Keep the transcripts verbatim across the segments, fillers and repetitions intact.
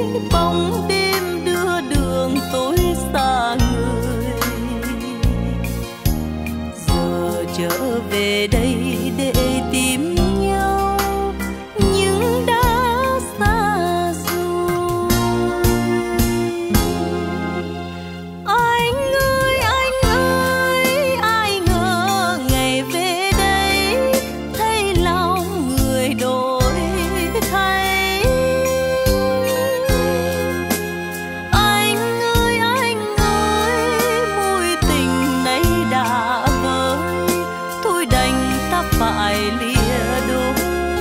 bóng đêm đưa đường tối xa người. Giờ trở về đây để tìm nhau nhưng đã xa rồi. Anh ơi anh ơi, ai ngờ ngày về đây thấy lòng người đổi thay. Anh ơi anh ơi, mối tình này đã vơi, thôi đành ta phải lìa đôi.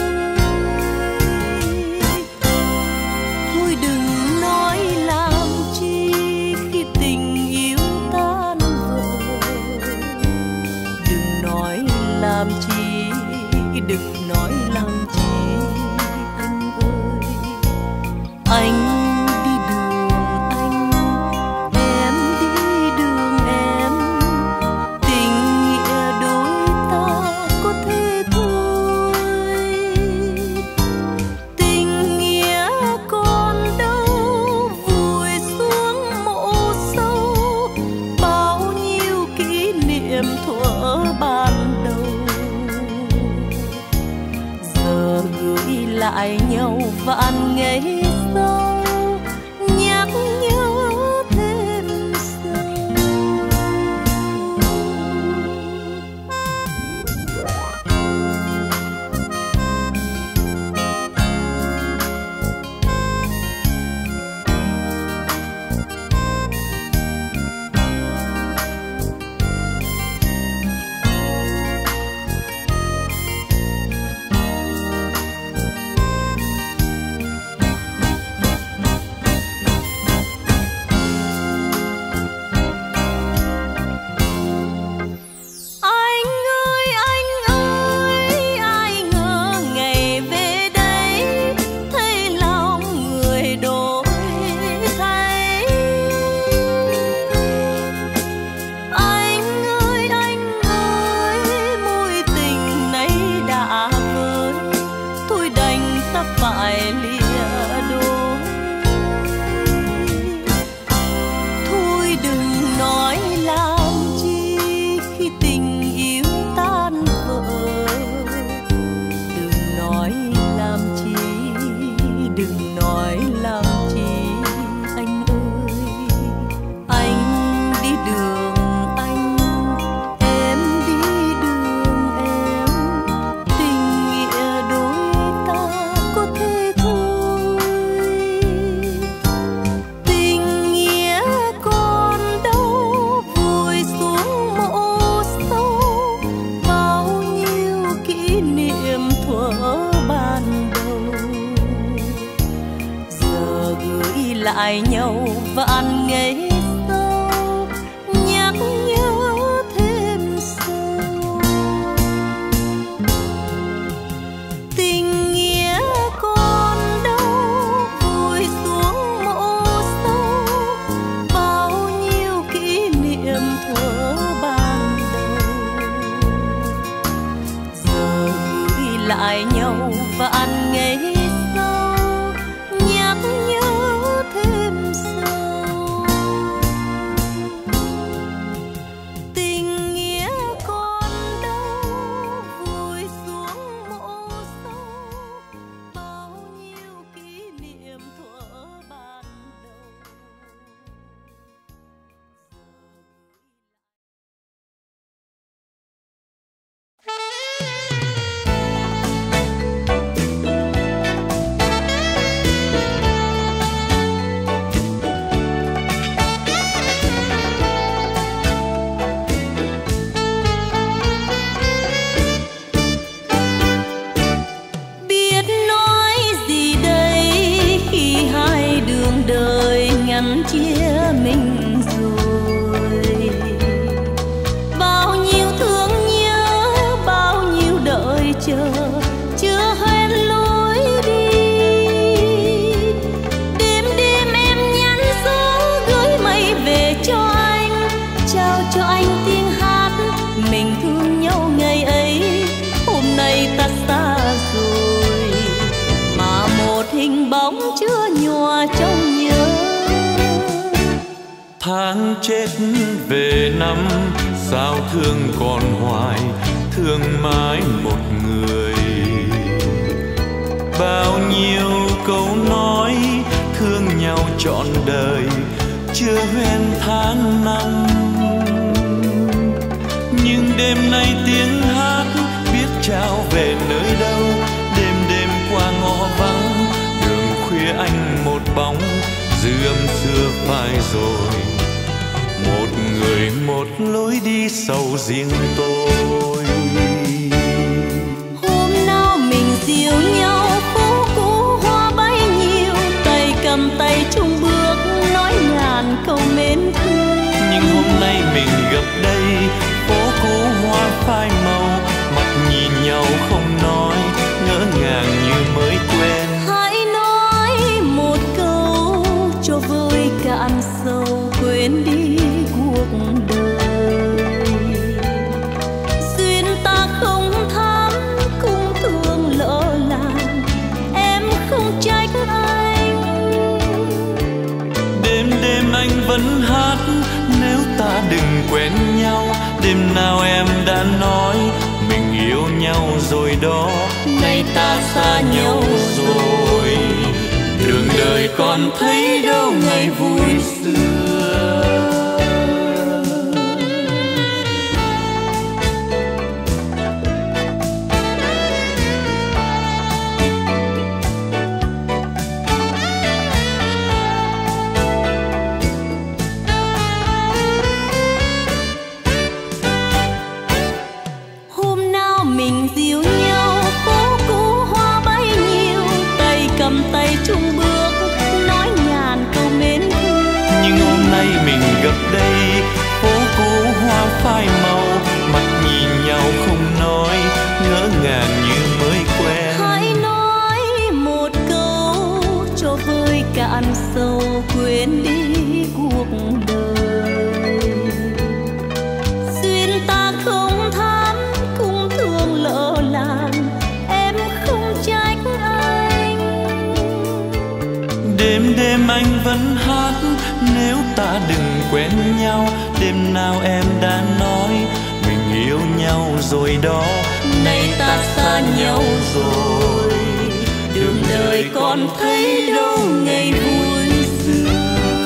Thôi đừng nói làm chi khi tình yêu tan vỡ. Đừng nói làm chi, đừng nói làm chi anh ơi. Anh đi đường anh, em đi đường em, tình nghĩa đôi ta có thế thôi. Tình nghĩa còn đâu vùi xuống mộ sâu, bao nhiêu kỷ niệm thuở ban đầu. Giờ gửi lại nhau vạn ngày sau, nhắc nhớ thêm sâu. Anh ơi anh ơi, ai ngờ ngày về đây thấy lòng người đổi thay. Anh ơi anh ơi, mối tình này đã vơi, thôi đành ta phải lìa đôi. Thôi đừng nói làm chi khi tình yêu tan vỡ. Đừng nói làm chi, đừng nói làm chi anh ơi. Anh đi đường anh, em đi đường em, tình nghĩa đôi ta có thế thôi. Tình nghĩa còn đâu vùi xuống mộ sâu, bao nhiêu kỷ niệm thuở ban đầu. Giờ gửi lại nhau vạn ngày sau, nhắc nhớ thêm sâu. Tình nghĩa còn đâu vùi xuống mộ sâu, bao nhiêu kỷ niệm thuở ban đầu. Giờ gửi lại nhau vạn ngày sau, nhắc nhớ thêm sâu. Tình nghĩa còn đâu vùi xuống mộ sâu, bao nhiêu kỷ niệm thuở ban đầu. Biết nói gì đây khi hai đường đời ngăn chia mình rồi. Bao nhiêu thương nhớ, bao nhiêu đợi chờ, chưa hết lối đi. Đêm đêm em nhắn số gửi mây về cho anh, trao cho anh tiếng hát mình thương nhau ngày ấy. Hôm nay ta xa rồi mà một hình bóng chưa nhòa trong Tháng chết về năm, sao thương còn hoài, thương mãi một người. Bao nhiêu câu nói thương nhau trọn đời, chưa hoen tháng năm. Nhưng đêm nay tiếng hát biết trao về nơi đâu, đêm đêm qua ngõ vắng, đường khuya anh một bóng, dư âm xưa phai rồi. Một người một lối đi sầu riêng tôi. Hôm nào mình dìu nhau phố cũ hoa bay nhiều, tay cầm tay chung bước nói ngàn câu mến thương. Nhưng hôm nay mình gặp đây, phố cũ hoa phai màu, mặt nhìn nhau không nói, ngỡ ngàng như mới quen. Hãy nói một câu cho vơi cạn sầu, quên đi cuộc đời. Duyên ta không thắm cũng thương lỡ làng, em không trách anh. Đêm đêm anh vẫn hát, nếu ta đừng quen nhau. Đêm nào em đã nói mình yêu nhau rồi đó, nay ta xa nhau rồi. Đường đời còn thấy đâu ngày vui xưa. Hôm nào mình dìu nhau phố cũ hoa bay nhiều, tay cầm tay chung bước nói ngàn câu mến thương. Nhưng hôm nay mình gặp đây, phố cũ hoa phai màu, mặt nhìn nhau không nói, ngỡ ngàng như mới quen. Hãy nói một câu cho vơi cạn sầu, quên đi cuộc đời. Duyên ta không thắm cũng thương lỡ làng, em không trách anh. Đêm đêm anh vẫn hát, nếu ta đừng quen nhau. Đêm nào em đã nói mình yêu nhau rồi đó, nay ta xa nhau rồi. Đường đời còn thấy đâu ngày vui xưa.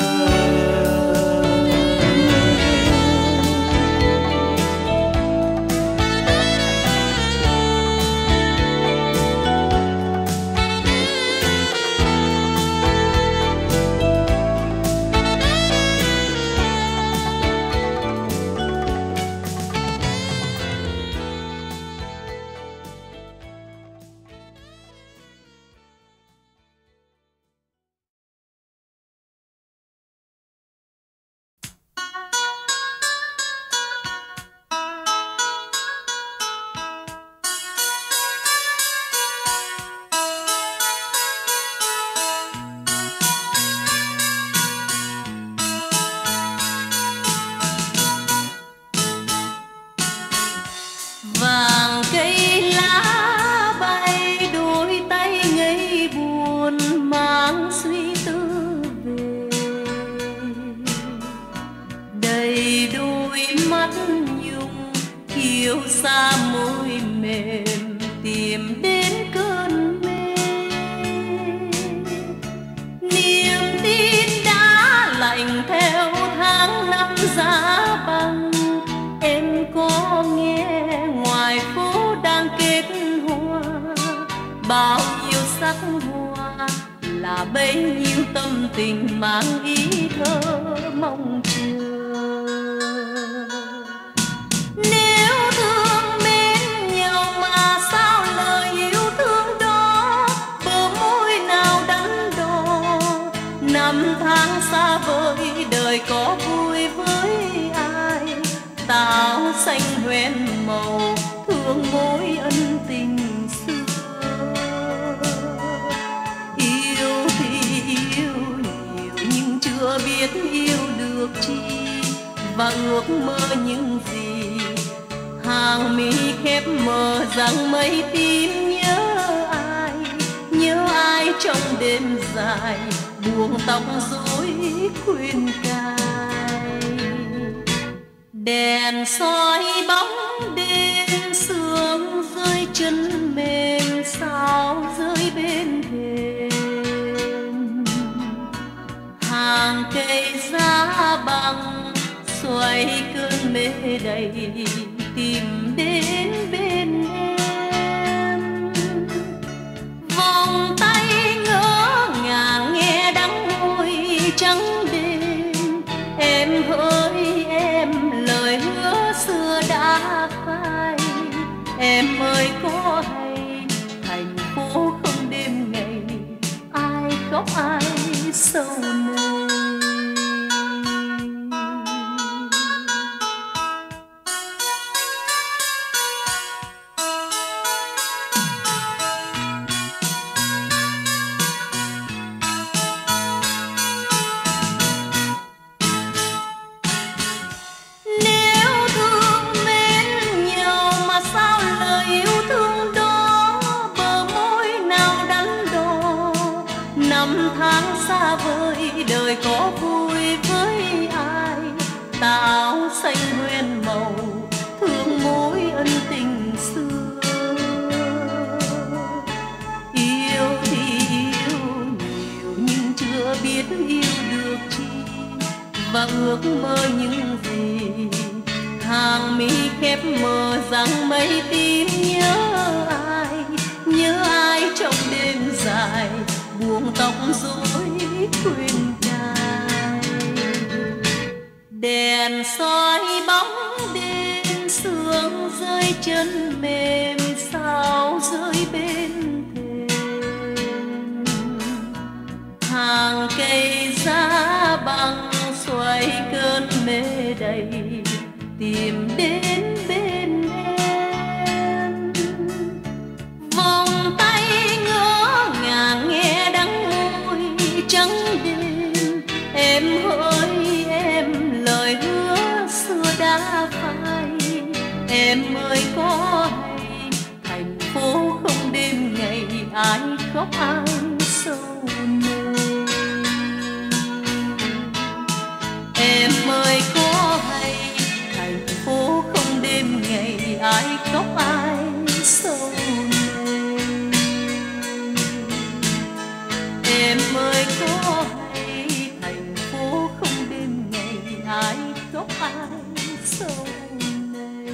Vàng cây lá bay, đôi tay ngây buồn mang suy tư về. Đầy đôi mắt nhung kiêu xa môi mềm, tìm đến cơn mê. Niềm tin đã lạnh theo tháng năm giá băng, em có nghe ngoài phố đang kết hoa, bao nhiêu sắc hoa là bấy nhiêu tâm tình mang ý thơ mong chờ. Nếu thương mến nhau mà sao lời yêu thương đó, bờ môi nào đắn đo. Năm tháng xa vời đời có vui với ai, táo xanh hoen màu thương mối ân tình xưa. Yêu thì yêu nhiều nhưng chưa biết yêu được chi, và ước mơ những gì hàng mi khép mờ rằng mấy tim nhớ ai, nhớ ai trong đêm dài buông tóc rối khuyên cài. đèn soi bóng đêm sương rơi chân mềm sao rơi bên thềm, hàng cây giá bằng xoay cơn mê đầy tìm đến bên em, vòng tay ngỡ ngàng nghe đắng môi trắng đêm. Em hỡi em lời hứa xưa đã phai, em ơi có hay thành phố không đêm ngày ai khóc ai sầu nơi. Năm tháng xa vời đời có vui với ai, táo xanh nguyên màu thương mối ân tình xưa. Yêu thì yêu nhiều nhưng chưa biết yêu được chi, và ước mơ những gì hàng mi khép mờ rằng mây tim nhớ ai, nhớ ai trong đêm dài buông tóc rối quên trai. Đèn soi bóng đêm sương rơi chân mềm sao rơi bên thềm, hàng cây giá bằng xoay cơn mê đầy tìm đến bên em, vòng tay ngỡ ngàng nghe đắng môi trắng đêm. Em hỡi em lời hứa xưa đã phai, em ơi có hay thành phố không đêm ngày ai khóc ai sầu nơi. Em ơi có hay thành phố không đêm ngày ai khóc ai sầu nơi. Em ơi có hay thành phố không đêm ngày ai khóc ai sầu nơi.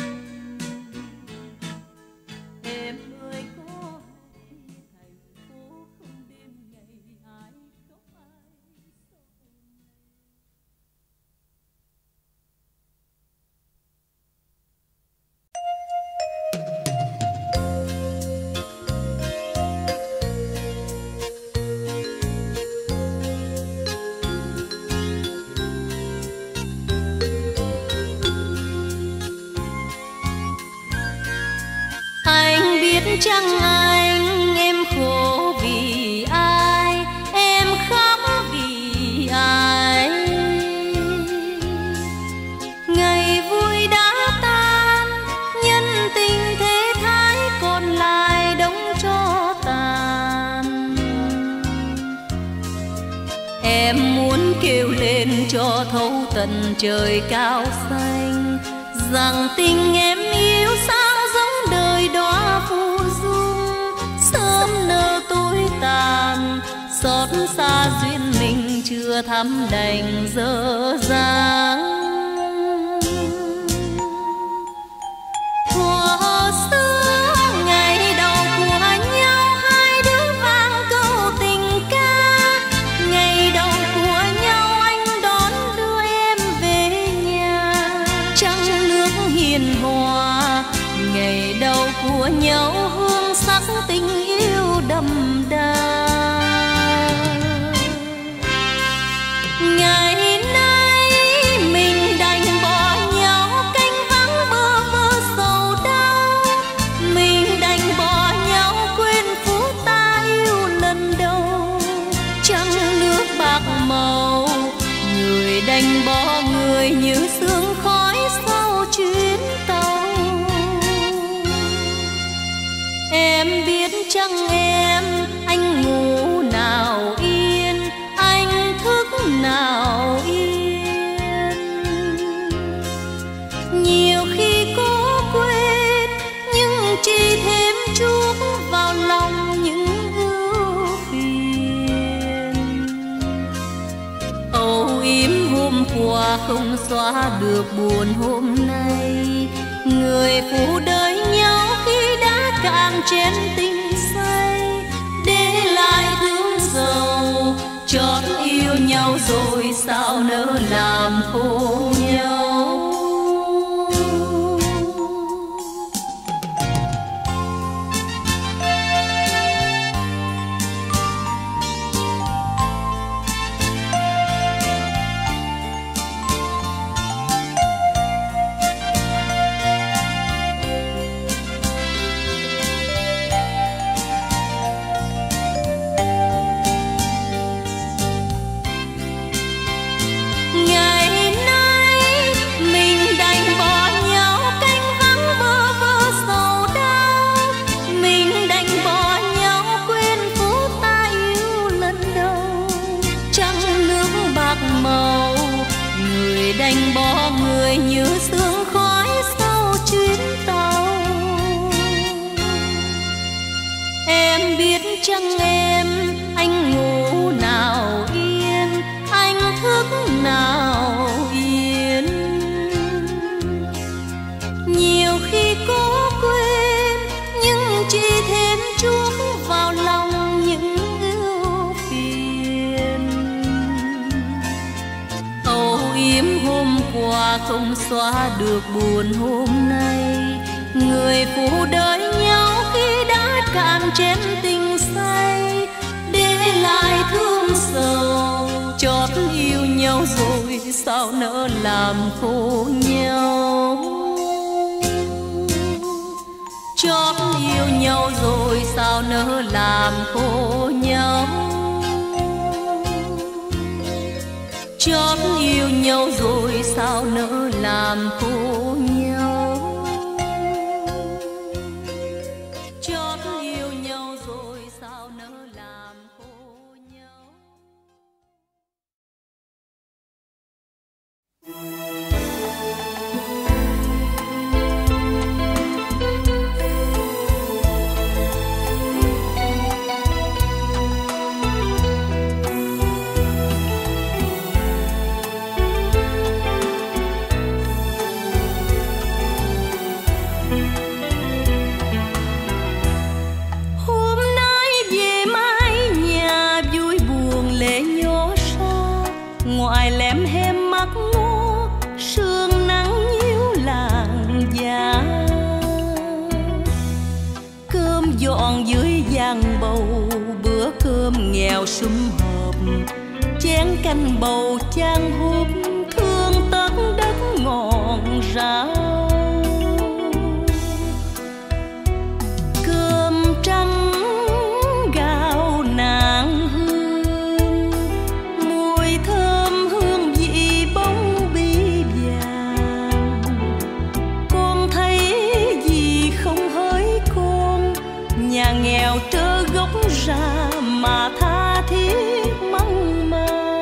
Em ơi có hay thành phố không đêm ngày ai khóc ai sầu nơi. Anh biết chăng anh em khổ vì ai, em khóc vì ai. Ngày vui đã tan, nhân tình thế thái còn lại đống tro tàn. Em muốn kêu lên cho thấu tận trời cao xanh, rằng tình em yêu sao giống đời đóa phù dung, sớm nở tối tàn, xót xa duyên mình chưa thắm đành dở dang. Thuở xưa ngày đầu của nhau hai đứa vang câu tình ca, ngày đầu của nhau anh đón đưa em về nhà, trăng nước hiền hòa. Ngày đầu của nhau hương sắc tình yêu đậm đà. Ngày nay mình đành bỏ nhau canh vắng bơ vơ sầu đau, mình đành bỏ nhau quên phút ta yêu lần đầu. Trăng nước bạc màu, người đành bỏ người như sương khói sau chuyến tàu. Em biết chăng em, anh ngủ nào yên, anh thức nào yên. hôm qua không xóa được buồn hôm nay. Người phụ đời nhau khi đã cạn chén tình say, để lại thương sầu. Chót yêu nhau rồi sao nỡ làm khổ nhau. Đành bỏ người như sương khói sau chuyến tàu. Em biết chăng em, anh ngủ nào yên, anh thức nào yên. Nhiều khi cố quên, nhưng chỉ thêm chuốc vào lòng những ưu phiền. Âu yếm hôm qua không xóa được buồn hôm nay. Người phụ đời nhau khi đã cạn chén tình say, để lại thương sầu. Chót yêu nhau rồi sao nỡ làm khổ nhau. Chót yêu nhau rồi sao nỡ làm khổ nhau. Chót yêu nhau rồi sao nỡ làm khổ nhau. Chót yêu nhau rồi sao nỡ làm khổ nhau. Ngoài lem hem mắt ngó, sương nắng nhiễu làn da. Cơm dọn dưới giang bầu, bữa cơm nghèo sum họp. Chén canh bầu chan húp, thương tất đất ngọn rau. Cơm trắng gạo nàng hương, mùi thơm hương vị bóng bi vàng. Con thấy gì không hỡi con, nhà nghèo trơ gốc ra mà tha thiết mong mà.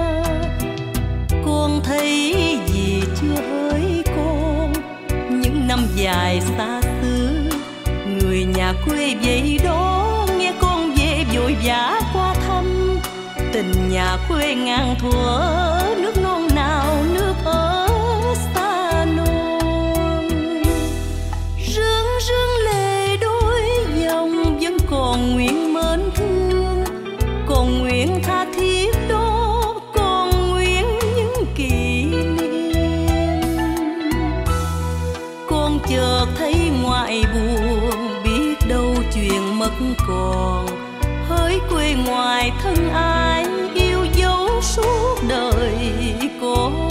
Con thấy gì chưa hỡi con, những năm dài xa xứ, người nhà quê vậy đó nghe con về vội vã qua thăm. Tình nhà quê ngàn thuở, nước non nào nước ở xa non. Rưng rưng lệ đôi dòng vẫn còn nguyện mến thương, còn nguyện tha thiết đó, còn nguyện những kỷ niệm. Con chợt thấy ngoại buồn, biết đâu chuyện mất còn. Hỡi quê ngoài thân ai, yêu dấu suốt đời con.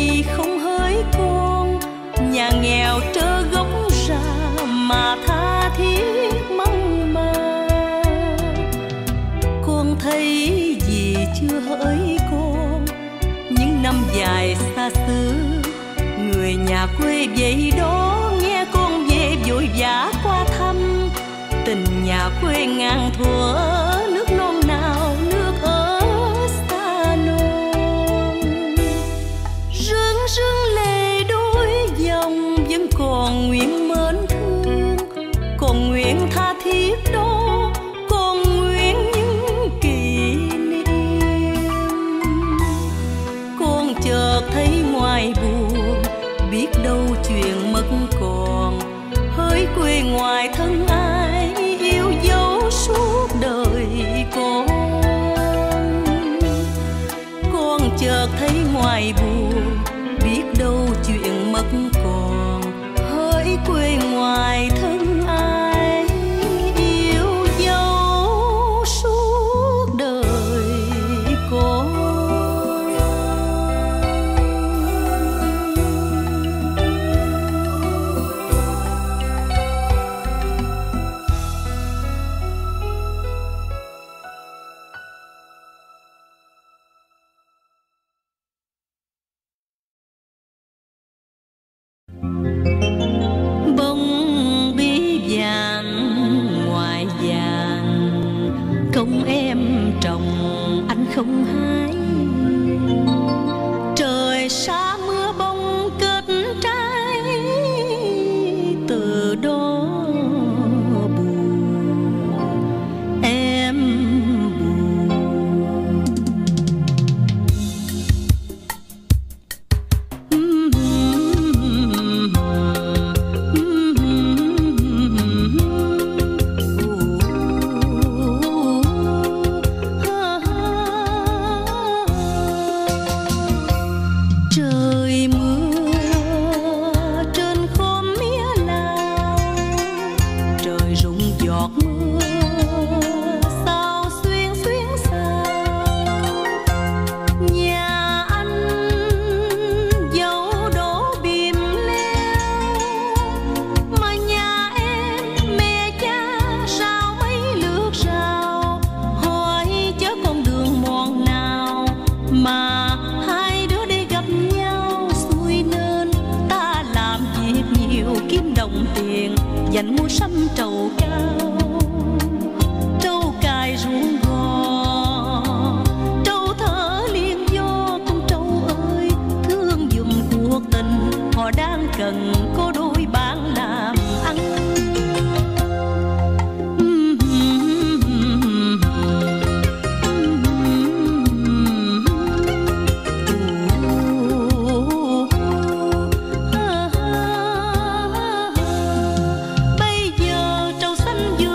Nhà nghèo trơ gốc ra mà tha thiết mong màng. Con thấy gì chưa hỡi con, những năm dài xa xứ, người nhà quê vậy đó nghe con về vội vã qua thăm. Tình nhà quê ngàn thuở, nước non nào nước ở xa non. Rưng rưng lệ đôi dòng vẫn còn nguyện mến thương, còn nguyện tha thiết đó, còn nguyện những kỷ niệm. Con chợt thấy ngoài buồn, biết đâu chuyện mất còn, hỡi quê ngoài thân ai yêu dấu suốt đời con. Con chợt thấy ngoài buồn, biết đâu chuyện mất còn, hỡi quê ngoài thân ai yêu dấu suốt đời con. Bông bí vàng ngoài vàng, công em trồng anh không hái. Trời xa mưa bông kết trái, từ đó buồn em dành mua sắm trầu cao, trâu cài ruộng gò, trâu thở liên do. Con trâu ơi thương giùm cuộc tình, họ đang cần có đôi bạn làm ăn. Bây giờ trầu xanh vừa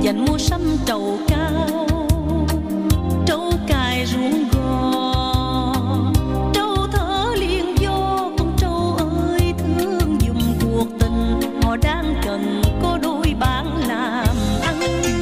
dành mua sắm trầu cao, trâu cài ruộng gò, trâu thở liền vô. Con trâu ơi thương dùm cuộc tình, họ đang cần có đôi bạn làm ăn.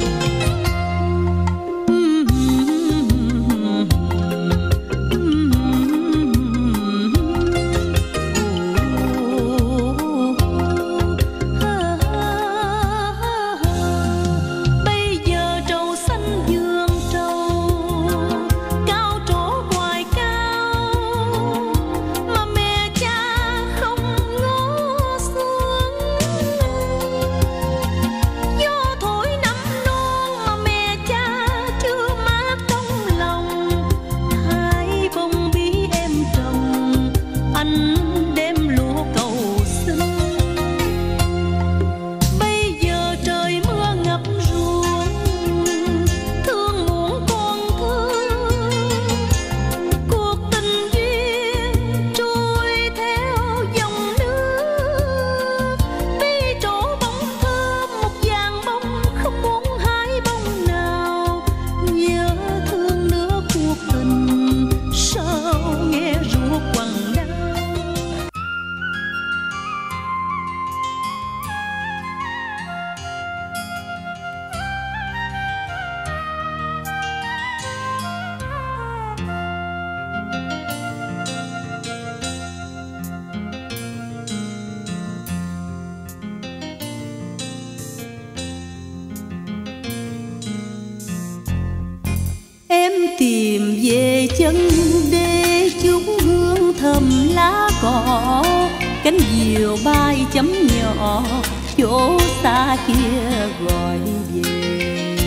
Tìm về chân đê chút hương thơm lá cỏ, cánh diều bay chấm nhỏ chỗ xa kia gọi về.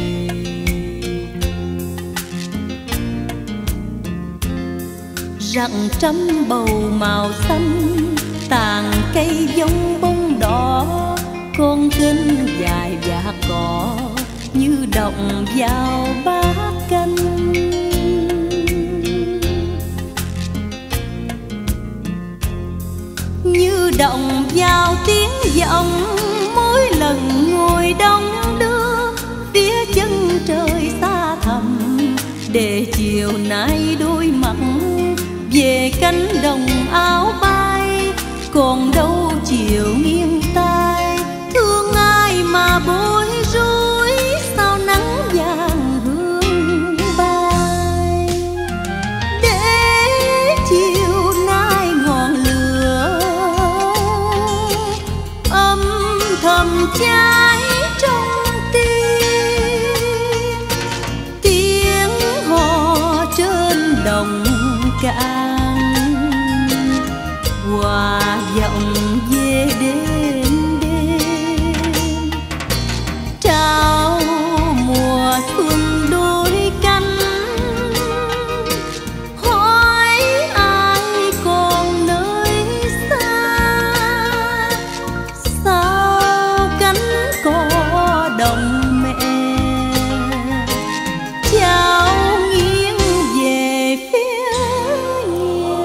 Rặng trăm bầu màu xanh, tàn cây giống bông đỏ, con kênh dài và cỏ như động vào bát canh. Như động vào tiếng vọng mỗi lần ngồi đông đưa phía chân trời xa thẳm, để chiều nay đôi mặt về cánh đồng áo bay. Còn đâu chiều nghiêng tai thương ai mà bối rối, sao nắng vàng hương bay. Để chiều nay ngọn lửa âm thầm cháy trong tim, tiếng hò trên đồng cạn hòa vọng về đêm đêm. Trao mùa xuân đôi cánh, hỏi ai còn nơi xa, sao cánh cò đồng mẹ cháu nghiêng về phía nhà.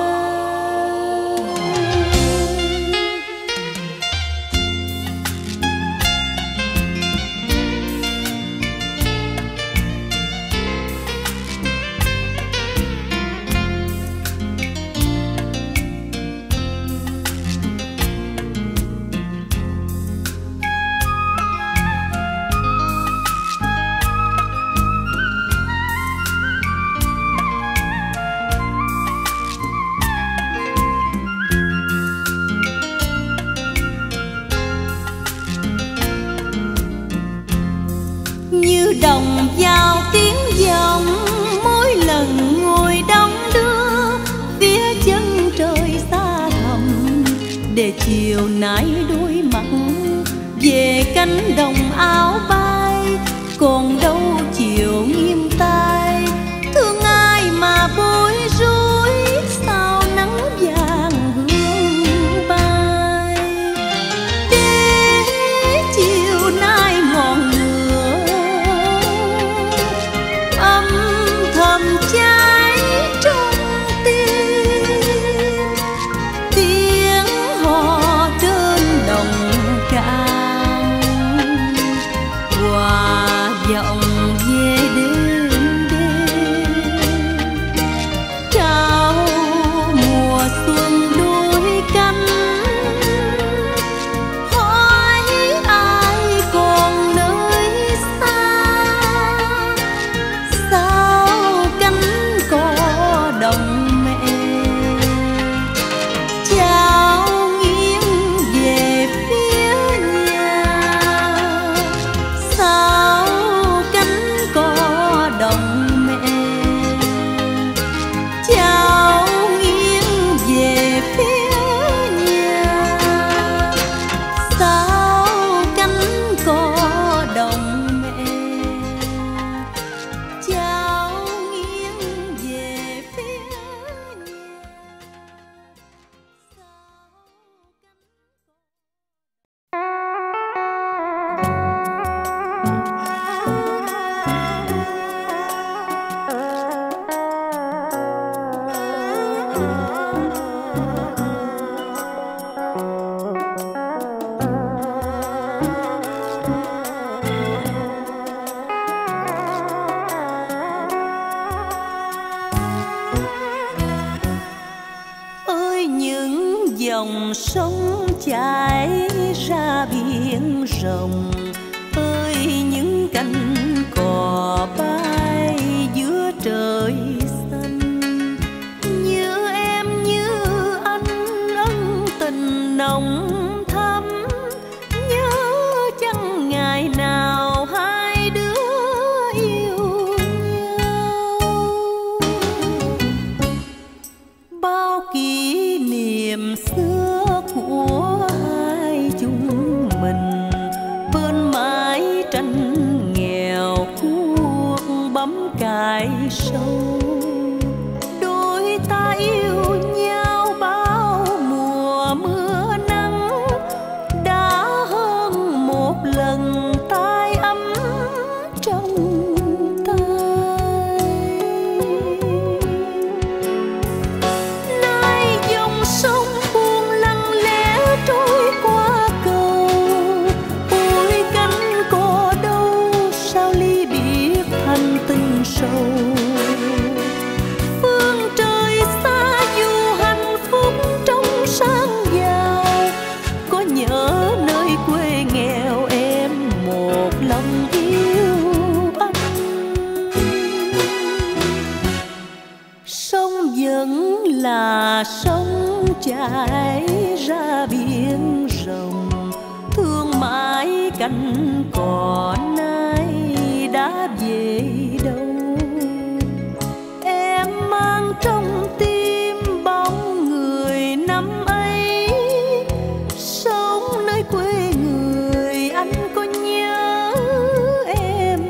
Như đồng vào tiếng vọng mỗi lần ngồi đông đưa phía chân trời xa thẳm, để chiều nay đôi mặt về cánh đồng áo bay. Còn đâu chiều nghiêng tai thương ai mà bối rối, sao nắng vàng hương bay. Để chiều nay ngọn lửa âm thầm cháy trong tim, tiếng hò trên đồng cạn hòa dòng sông chảy ra biển rộng, ơi những cánh cò bay giữa trời xanh. Như em như anh ân tình nồng thắm, nhớ chẳng ngày nào hai đứa yêu nhau. Bao kỷ niệm xưa của hai chúng mình, bên mái tranh nghèo cuốc bấm cài sâu. Đôi ta yêu nhau bao mùa mưa nắng, đã hơn một lần tay ấm trong tay. Nay dòng sông buồn lặng lẽ trôi qua cầu, ôi cánh cò đâu sao ly biệt thành tình sâu. Phương trời xa dù hạnh phúc trong sáng giàu, có nhớ nơi quê nghèo em một lòng yêu anh. Sông vẫn là sông chảy ra biển rộng, thương mãi cánh cò nay đã về đâu. Em mang trong tim bóng người năm ấy, sống nơi quê người anh có nhớ em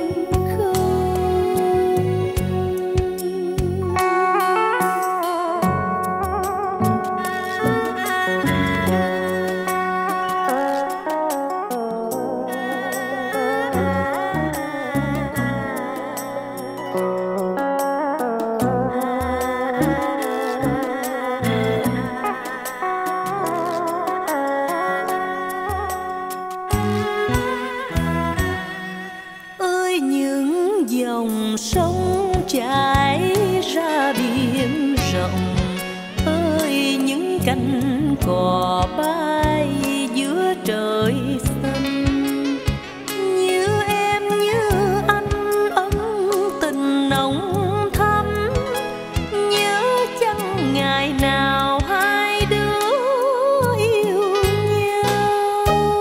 ơi những dòng sông chảy ra biển rộng, ơi những cánh cò bay giữa trời xanh. Như em như anh ân tình nồng thắm, nhớ chẳng ngày nào hai đứa yêu nhau.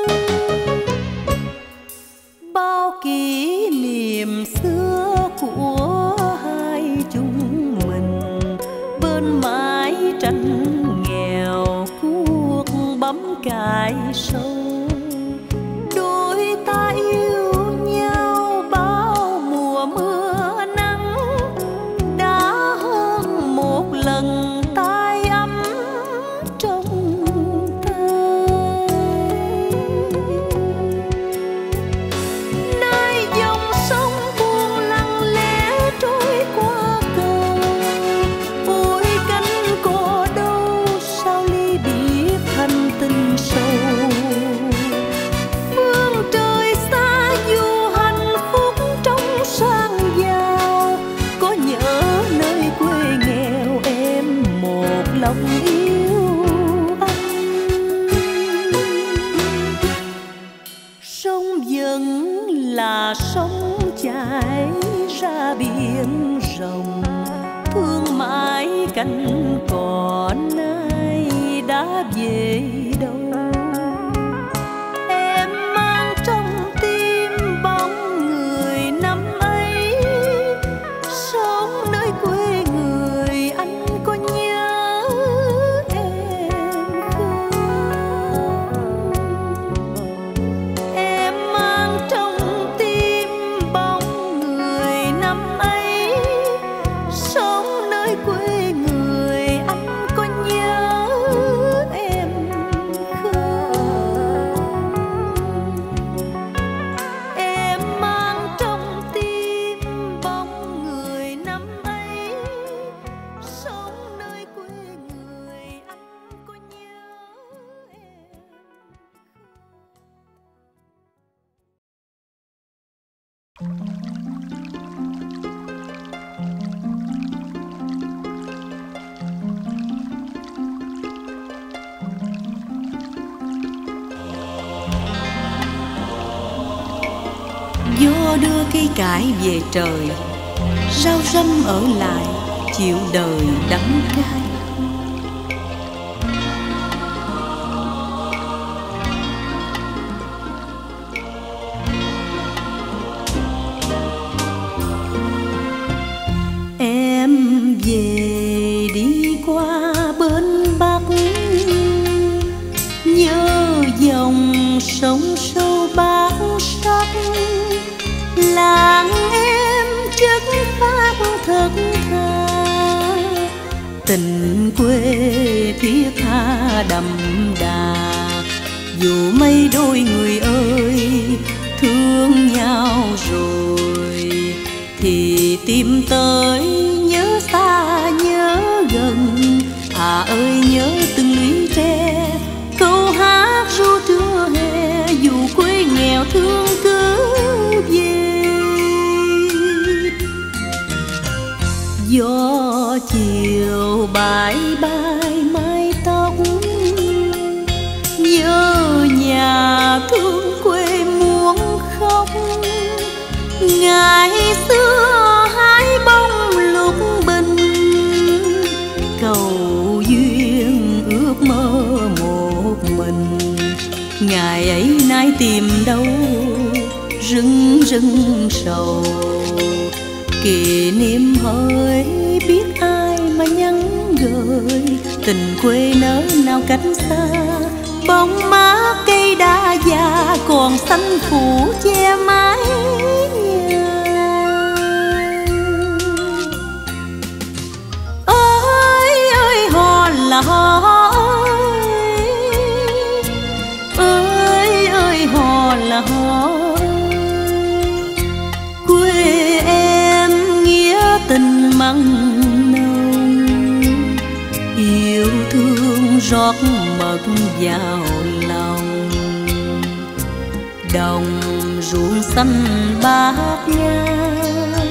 Bao kỷ niệm xưa của hai chúng mình, bên mái tranh nghèo cuốc bấm cài sâu. Đôi ta yêu nhau bao mùa mưa nắng, đã hơn một lần tay ấm trong tay. Nay dòng sông buồn lặng lẽ trôi qua cầu, ôi cánh cò đâu sao ly biệt thành tình sâu. Phương trời xa dù hạnh phúc trong sáng giàu, có nhớ nơi quê nghèo em một lòng yêu anh. Sông vẫn là sông chảy ra biển rộng, thương mãi cánh cò nay đã về đâu. Em mang trong tim bóng người năm ấy, sống nơi quê người anh có nhớ em không? Em mang trong tim bóng người năm ấy, sống nơi quê người anh có nhớ em không? Em mang trong tim bóng người năm ấy, sống nơi quê người anh có nhớ em không? gió đưa cây cải về trời, rau răm ở lại chịu đời đắng cay. Em về đi qua bên Bắc, nhớ dòng sông sâu bát sắc, làng em chất phát thật thà, tình quê thiết tha đậm đà. Dù mấy đôi người ơi thương nhau rồi, thì tìm tới nhớ xa nhớ gần. À ơi nhớ từng lũy tre, câu hát ru trưa hè, dù quê nghèo thương cứ về. Gió chiều bãi bay mái tóc, nhớ nhà thương quê muốn khóc. Ngày xưa hái bông lục bình, cầu duyên ước mơ một mình. Ngày ấy nay tìm đâu rưng rưng sầu, kỷ niệm hỡi biết ai mà nhắn gửi. Tình quê nỡ nào cách xa, bóng mát cây đa già còn xanh phủ che mái nhà. Ơi ơi hò là hò ơi, ơi hò là hò. Quê em nghĩa tình mặn nồng, yêu thương rót mật vào lòng. Đồng ruộng xanh bát ngát,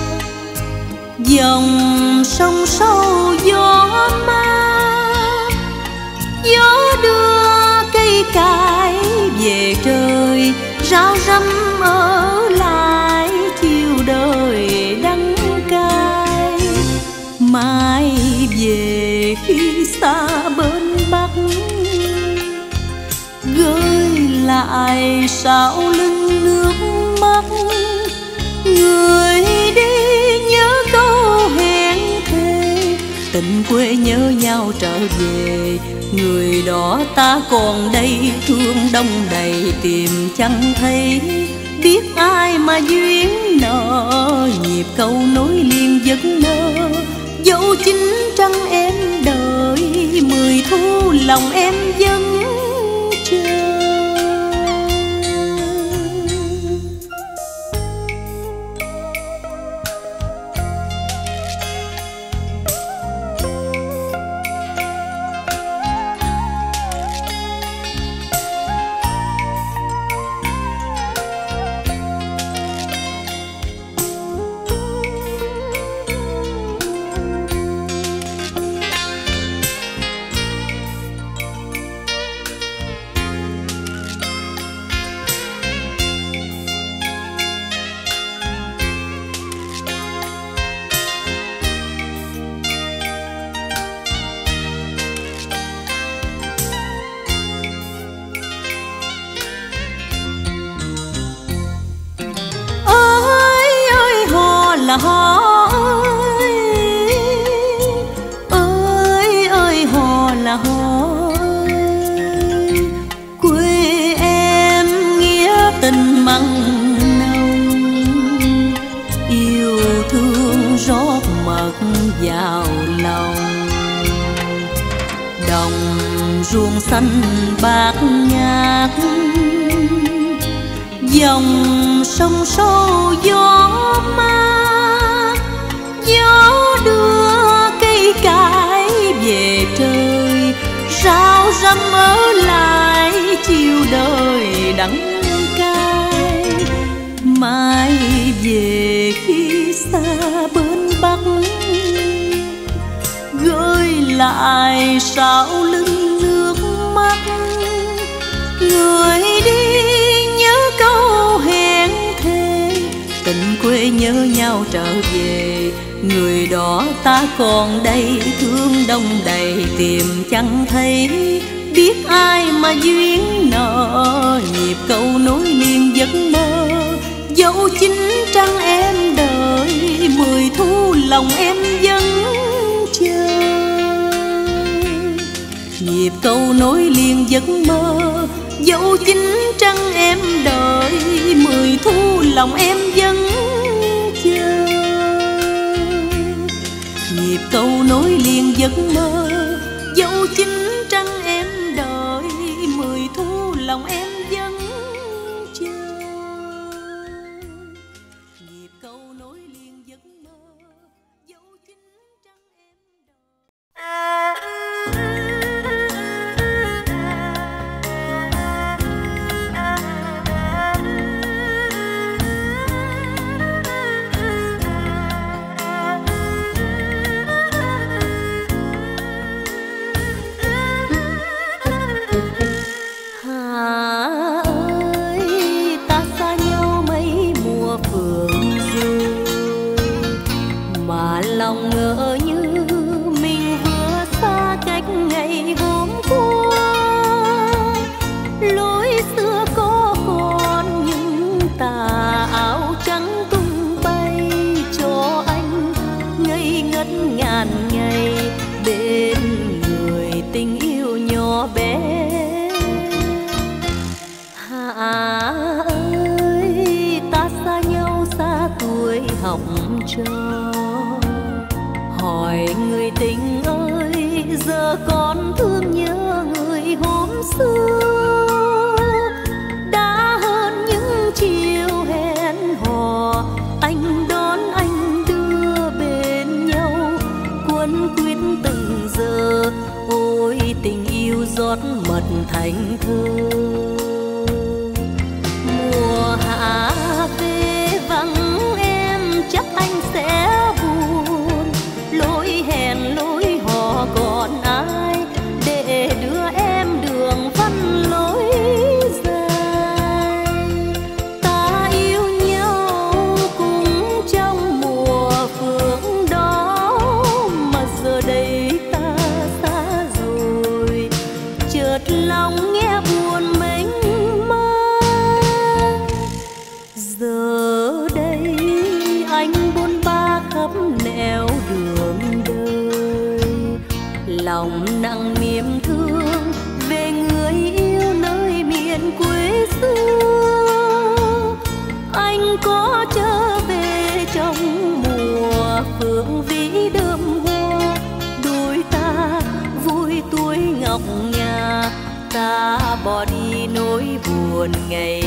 dòng sông sâu gió mát. Gió đưa cây cải về trời, rau răm ở lại chiều đời đắng cay. Mai về khi xa bên Bắc, gửi lại sau lưng nước mắt. Người đi nhớ câu hẹn thề, tình quê nhớ nhau trở về. Người đó ta còn đây thương đông đầy tìm chẳng thấy. Biết ai mà duyên nợ, nhịp câu nối liền giấc mơ. Dẫu chính trăng em đợi, mười thu lòng em vẫn chờ. Là hò ơi, ơi ơi hò là hò. Quê em nghĩa tình mặn nồng, yêu thương rót mật vào lòng. Đồng ruộng xanh bát ngát, dòng sông sâu gió mát. Gió đưa cây cải về trời, rau răm ở lại chiều đời đắng cay. Mai về khi xa bên Bắc, gửi lại sau lưng nước mắt. Người đi nhớ câu hẹn thề, tình quê nhớ nhau trở về. Người đó ta còn đây, thương đông đầy tìm chẳng thấy. Biết ai mà duyên nợ, nhịp câu nối liền giấc mơ. Dẫu chín trăng em đợi, mười thu lòng em vẫn chờ. Nhịp câu nối liền giấc mơ, dẫu chín trăng em đợi, mười thu lòng em vẫn chờ. Nhịp câu nối liền giấc mơ, dẫu chín trăng em đợi, mười thu lòng em vẫn chờ. Nhịp câu nối liền giấc mơ, dẫu chín trăng em lòng ngỡ như mình vừa xa cách ngày hôm qua. Lối xưa có còn những tà áo trắng tung bay cho anh ngây ngất ngàn ngày bên người tình yêu nhỏ bé. Hà ơi, ta xa nhau xa tuổi học trò. Hỏi người tình ơi, giờ con thương nhớ người hôm xưa. Đã hơn những chiều hẹn hò, anh đón anh đưa bên nhau, cuốn quýt từng giờ. Ôi tình yêu rót mật thành thơ. Mùa hạ về vắng em, chắc anh sẽ buồn. Lối hẹn lối hò còn ai để đưa em đường phân lối dài. Ta yêu nhau cũng trong mùa phượng đó, mà giờ đây ta xa rồi, chợt lòng nghe buồn mênh mang. Giờ đây anh bôn ba khắp nẻo đường đời, lòng nặng niềm thương về người yêu nơi miền quê xưa. Anh có trở về trong mùa phượng vĩ đơm hoa, đôi ta vui tuổi ngọc ngà, ta bỏ đi nỗi buồn ngày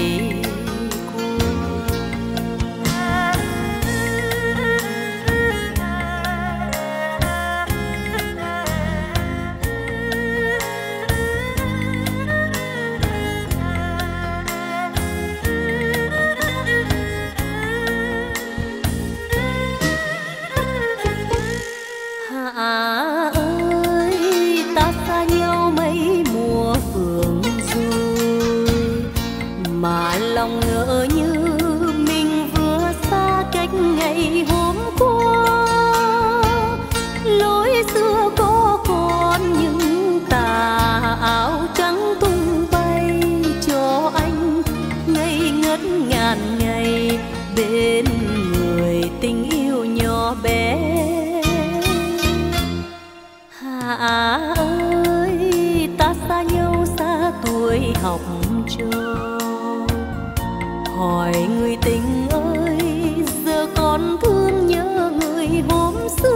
ơi. Ta xa nhau mấy mùa phượng rồi, mà lòng ngỡ như mình vừa xa cách ngày hôm qua. Lối xưa có còn những tà áo trắng tung bay cho anh ngây ngất ngàn ngày bên người tình yêu nhỏ bé. Hà ơi, ta xa nhau xa tuổi học trò. Hỏi người tình ơi, giờ còn thương nhớ người hôm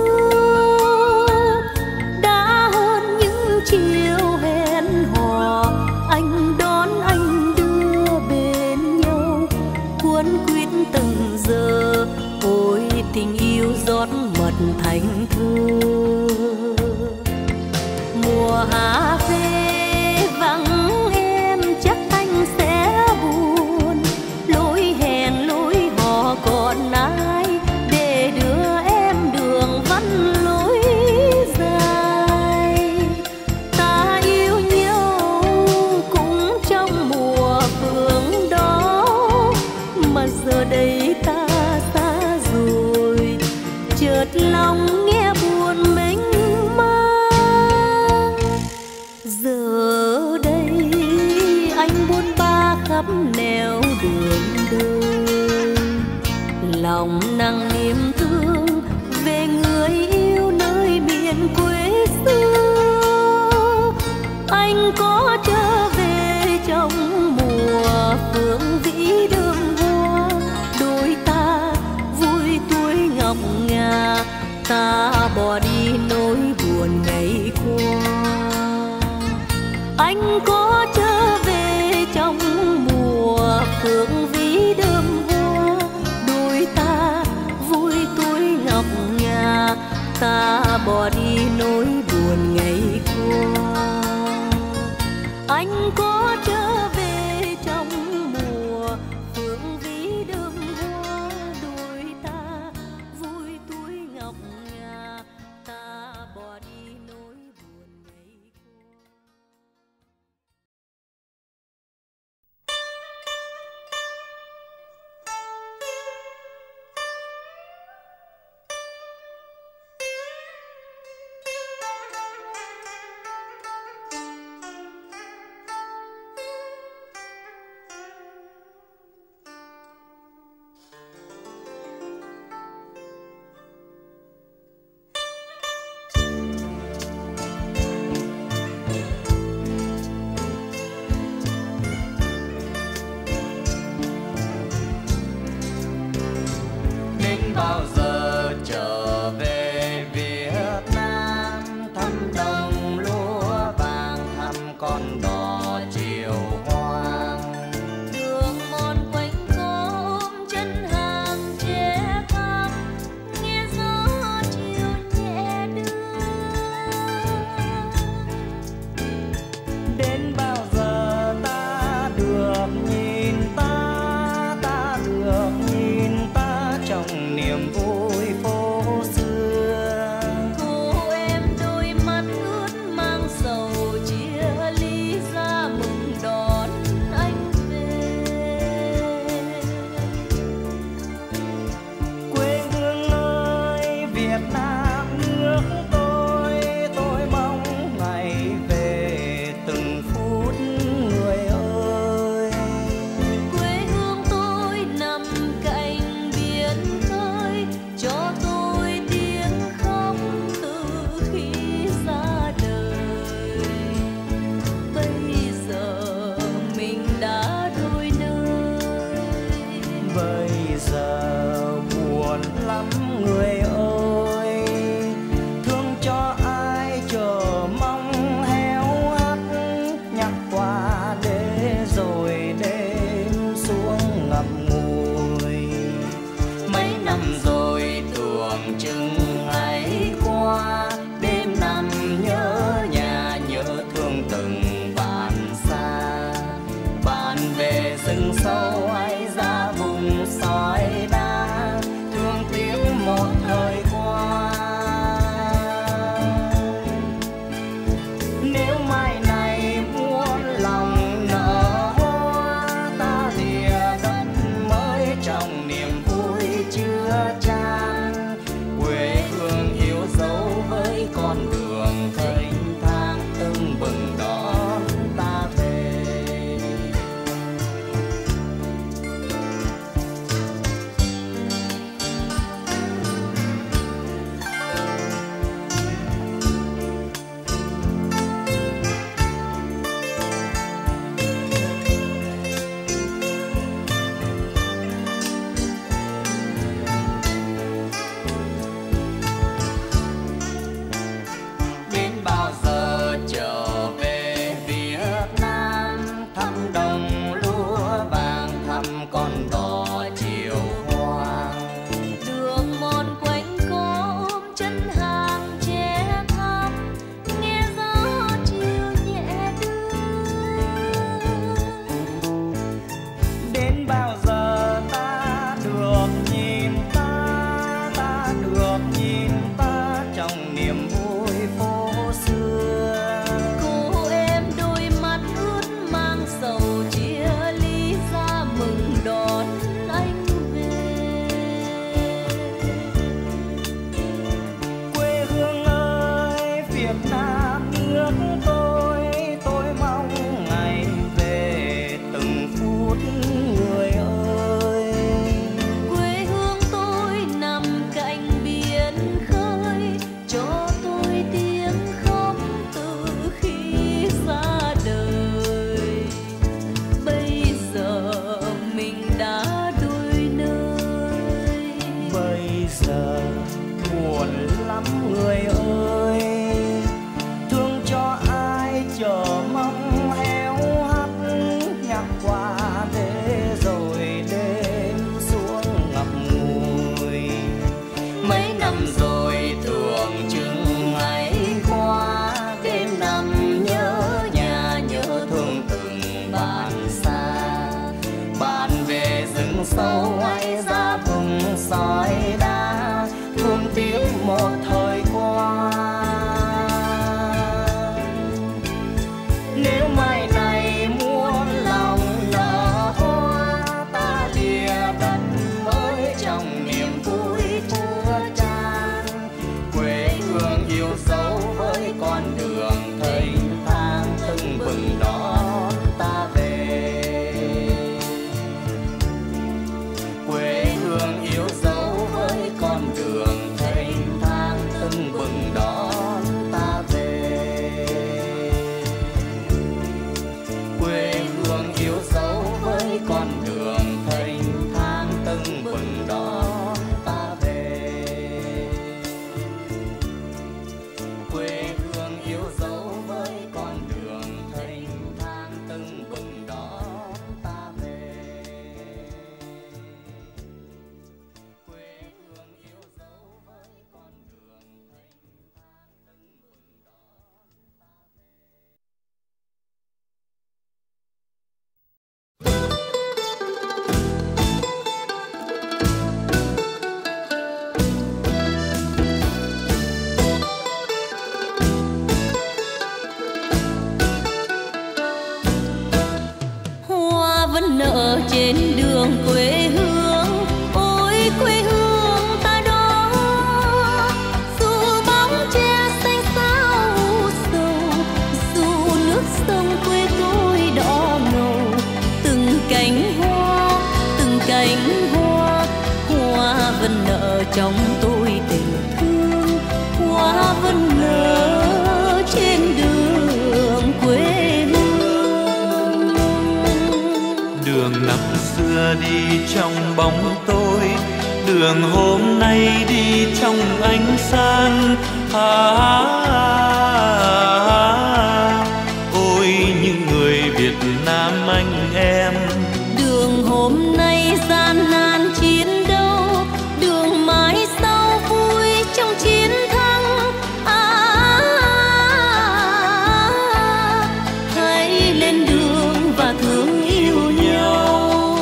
xưa. Đã hơn những chiều hẹn hò, anh đón anh đưa bên nhau, cuốn quýt từng giờ. Ôi tình yêu rót mật thành thơ. Mùa hạ về vắng em, chắc anh sẽ buồn. Lối hẹn lối hò còn ai để đưa em đường vắng lối dài. Ta yêu nhau cũng trong mùa phượng đó, mà giờ đây ta lòng nặng niềm thương về người yêu nơi miền quê xưa. Anh có trở về trong mùa phương vĩ đường hoa, đôi ta vui tuổi ngọc ngà, ta bỏ đi nỗi buồn ngày qua. Anh có trở về trong mùa phương vĩ đơm hoa, đôi ta vui tuổi ngọc ngà, ta bỏ đi nỗi buồn ngày qua. Anh có trở về trong mùa phương vĩ đơm hoa, đôi ta vui tuổi ngọc ngà, ta bỏ đi nỗi buồn ngày qua. Bao giờ trở về Việt Nam, thăm đồng lúa vàng, thăm con đò chiều hoang. Đường mòn quanh co ôm chân hàng trẻ thắm, nghe gió chiều nhẹ đưa. Đến bao giờ ta được nhìn ta, ta được nhìn ta trong niềm vui phố xưa. Cô em đôi mắt ướt mang sầu, chia ly ra mừng đón anh về. Quê hương ơi Việt Nam nước tôi, tôi mong ngày về từng phút người ơi. Quê hương tôi nằm cạnh biển khơi, cho tôi tiếng khóc từ khi ra đời. Bây giờ mình đã đôi nơi, Bây giờ buồn lắm người ơi, thương cho ai chờ mong héo hắt, nhắc qua để rồi đêm xuống ngậm ngùi. Mấy năm rồi tưởng chừng ngày qua, đêm nằm nhớ nhà nhớ thương từng bạn xa. Bạn về rừng sâu hay ra vùng sỏi đá, thương tiếng giờ buồn lắm người ơi, thương cho ai chờ mong héo hắt, nhạc qua thế rồi đêm xuống ngập ngùi. Mấy năm rồi tưởng chừng ngày qua, đêm nằm nhớ nhà nhớ thương từng bạn xa. Bạn về rừng sâu hay ra vùng sỏi đá, thương tiếc một thời qua. Nếu mai này muôn lòng nở hoa, ta lìa đất mới trong niềm vui chứa chan. Quê hương yêu dấu với con đường thênh thang tưng bừng đón ta về. Quê hương yêu dấu với con đường thênh thang tưng bừng đón ta về. Quê hương yêu dấu với con đường thênh thang tưng bừng đón ta về. Quê hương yêu dấu với con đường thênh thang tưng bừng đón ta về. Quê hương yêu dấu với con đường thênh thang tưng bừng đón ta về. Hoa vẫn nở trên đường quê hương, ôi quê hương ta đó. Dù bóng tre xanh xao sầu, dù nước sông quê tôi đỏ ngầu. Từng cánh hoa, từng cánh hoa, hoa vẫn nở trong tôi tình thương. Hoa vẫn nở trên đường quê hương. Đường năm xưa đi trong bóng tối, đường hôm nay đi trong ánh sáng. À, ôi những người Việt Nam anh em. Đường hôm nay gian nan chiến đấu, đường mai sau vui trong chiến thắng. À, hãy lên đường và thương yêu nhau.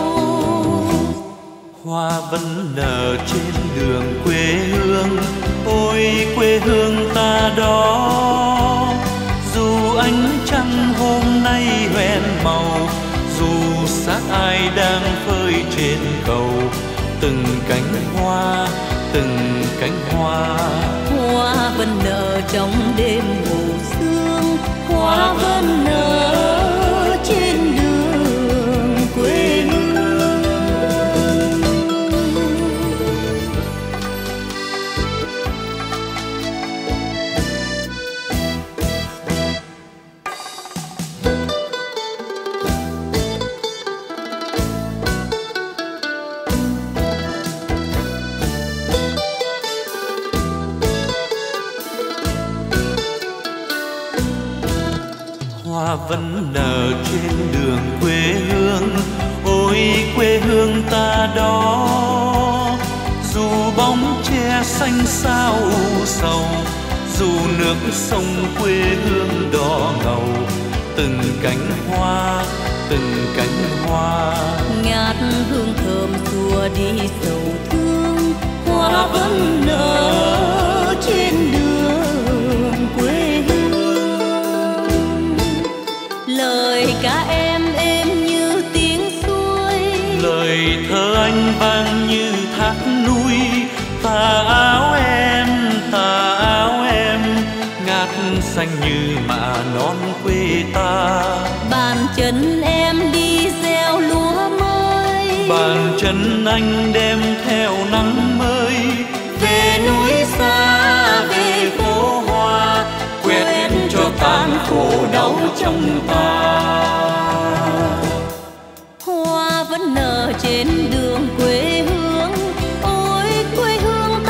Hoa vẫn nở trên đường quê hương, ôi quê hương ta đó. Dù ánh trăng hôm nay hoen màu, dù xác ai đang phơi trên cầu. Từng cánh hoa, từng cánh hoa, Hoa vẫn nở trong đêm mù sương. Hoa vẫn nở trên đường quê hương. Hoa vẫn nở trên đường quê hương, ôi quê hương ta đó. Dù bóng tre xanh xao sầu, dù nước sông quê hương đỏ ngầu. Từng cánh hoa, từng cánh hoa, Ngát hương thơm xua đi sầu thương. Hoa vẫn nở trên đường quê hương. Lời ca em êm như tiếng suối, lời thơ anh vang như thác núi. Tà áo em, tà áo em, ngát xanh như mạ non quê ta. bàn chân em đi gieo lúa mới, Bàn chân anh đem theo nắng mới. Về núi xa, về phố hoa, quét cho tan khổ đau trong ta. Hoa vẫn nở trên đường quê hương, ôi quê hương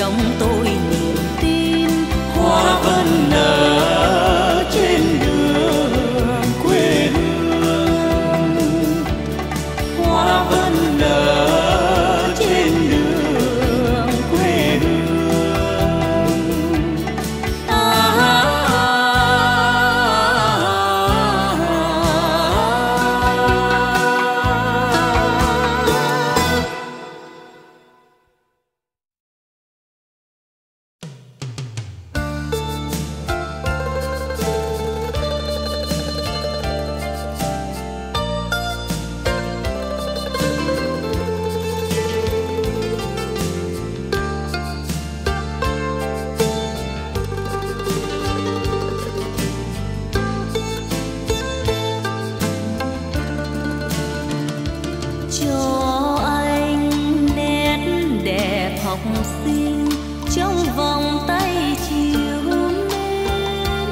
trong tôi niềm tin. Hoa vẫn nở trên đường quê hương, hoa vẫn nở trên đường quê hương. À, cho anh nét đẹp học sinh trong vòng tay chiều mến,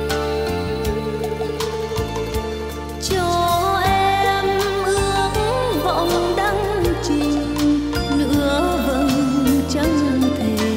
cho em ước vọng đăng trình nửa vầng trăng thề.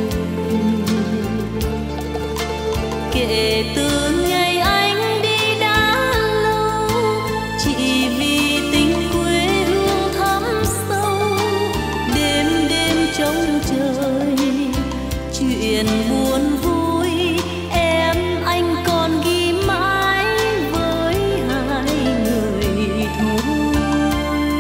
Kể từ ngày anh đi đã lâu, chỉ vì tình quê hương thắm sâu, đêm đêm trông trời chuyện buồn vui, em anh còn ghi mãi với hai người thôi.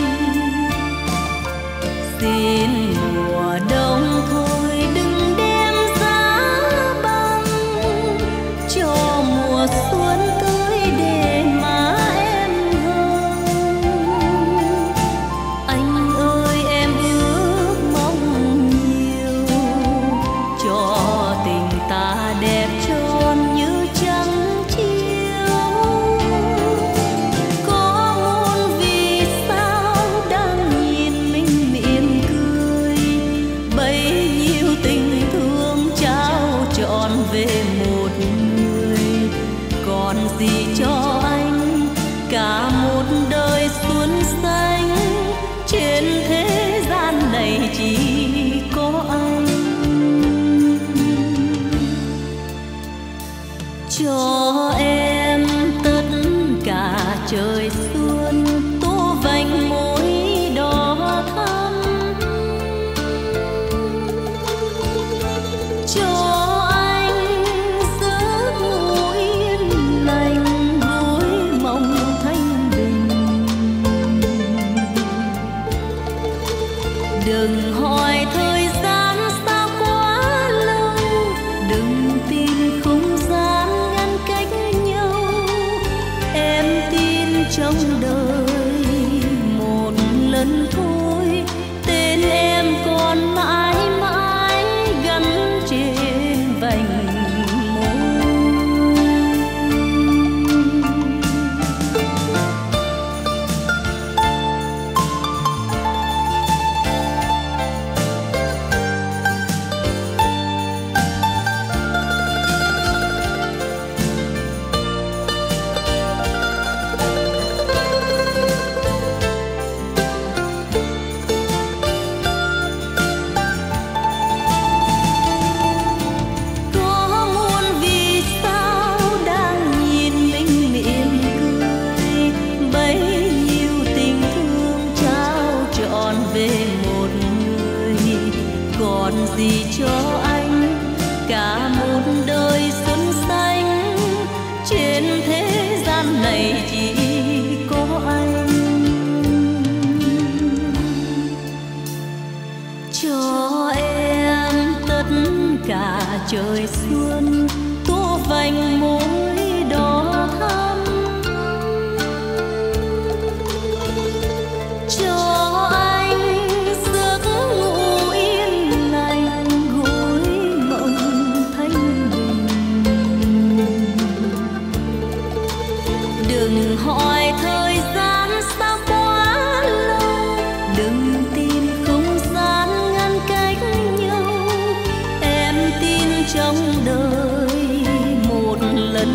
Xin mùa đông thôi đừng đem giá băng, cho mùa xuân tươi để má em hồng. Anh ơi em ước mong nhiều, cho tình ta đẹp tròn như trăng chiều. Có muôn vì sao đang nhìn mình mỉm cười, bấy nhiêu tình thương trao trọn về một người. Còn gì cho anh cả một đời xuân xanh, trên thế gian này chỉ có anh. Cho em tất cả trời xuân tô vành môi đỏ thắm, cho anh giấc ngủ yên lành gối mộng thanh bình. Đừng hỏi thời gian sao quá lâu, đừng tin không gian ngăn cách nhau. Em tin trong đời một lần thôi, tên em còn mãi mãi gắn trên vành môi. Có muôn vì sao đang nhìn mình mỉm cười, bấy nhiêu tình thương trao trọn về một người. Còn gì cho anh cả một đời xuân xanh, trên thế gian này chỉ có anh. Cho em tất cả trời xuân tô vành môi đỏ thắm, cho anh giấc ngủ yên lành gối mộng thanh bình. Đừng hỏi thời gian sao quá lâu, đừng tin không gian ngăn cách nhau. Em tin trong đời một lần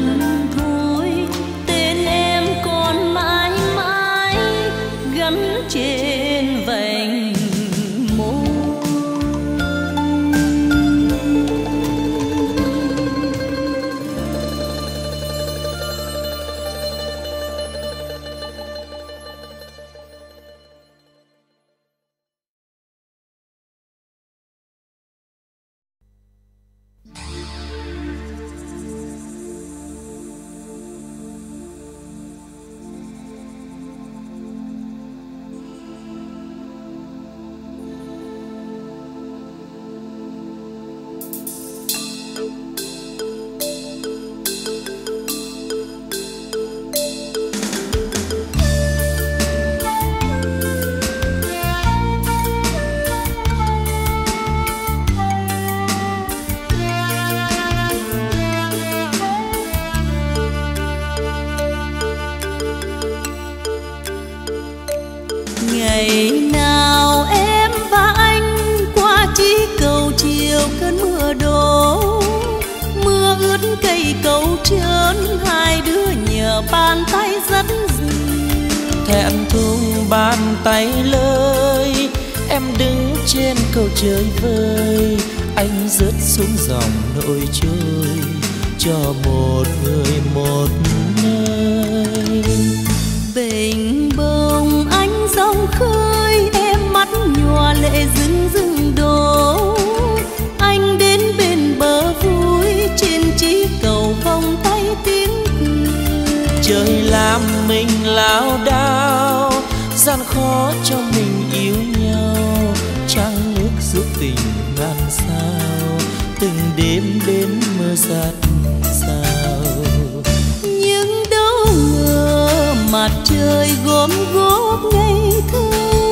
thẹn thùng bàn tay lơi, em đứng trên cầu trời vơi, anh rớt xuống dòng nỗi trôi cho một người một nơi. Bình bông anh dòng khơi, em mắt nhòa lệ rưng rưng đổ. Anh đến bên bờ vui, trên chiếc cầu vòng tay tiếng cười. Trời làm mình lao đao, gian khó cho mình yêu nhau. Trăng nước giúp tình ngàn sao, từng đêm đến mơ dạt sao. Nhưng đâu ngờ mặt trời gom góp ngây thơ,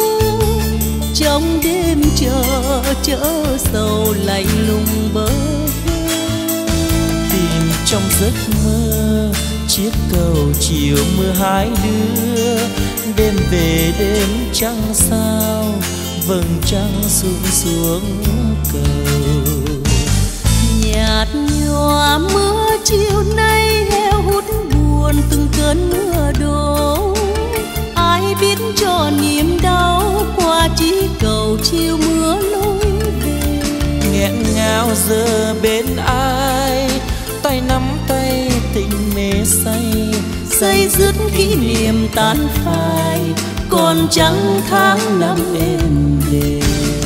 trong đêm chờ chở sầu lạnh lùng bơ vơ. Tìm trong giấc mơ chiếc cầu chiều mưa hai đứa, đêm về đêm trăng sao, vầng trăng rụng xuống cầu. Nhạt nhòa mưa chiều nay heo hút buồn từng cơn mưa đổ. Ai biết cho niềm đau qua chiếc cầu chiều mưa lối về. Nghẹn ngào giờ bên ai, tay nắm tay tình mê say, Say dứt kỷ niệm tan phai, còn trắng tháng năm êm đềm.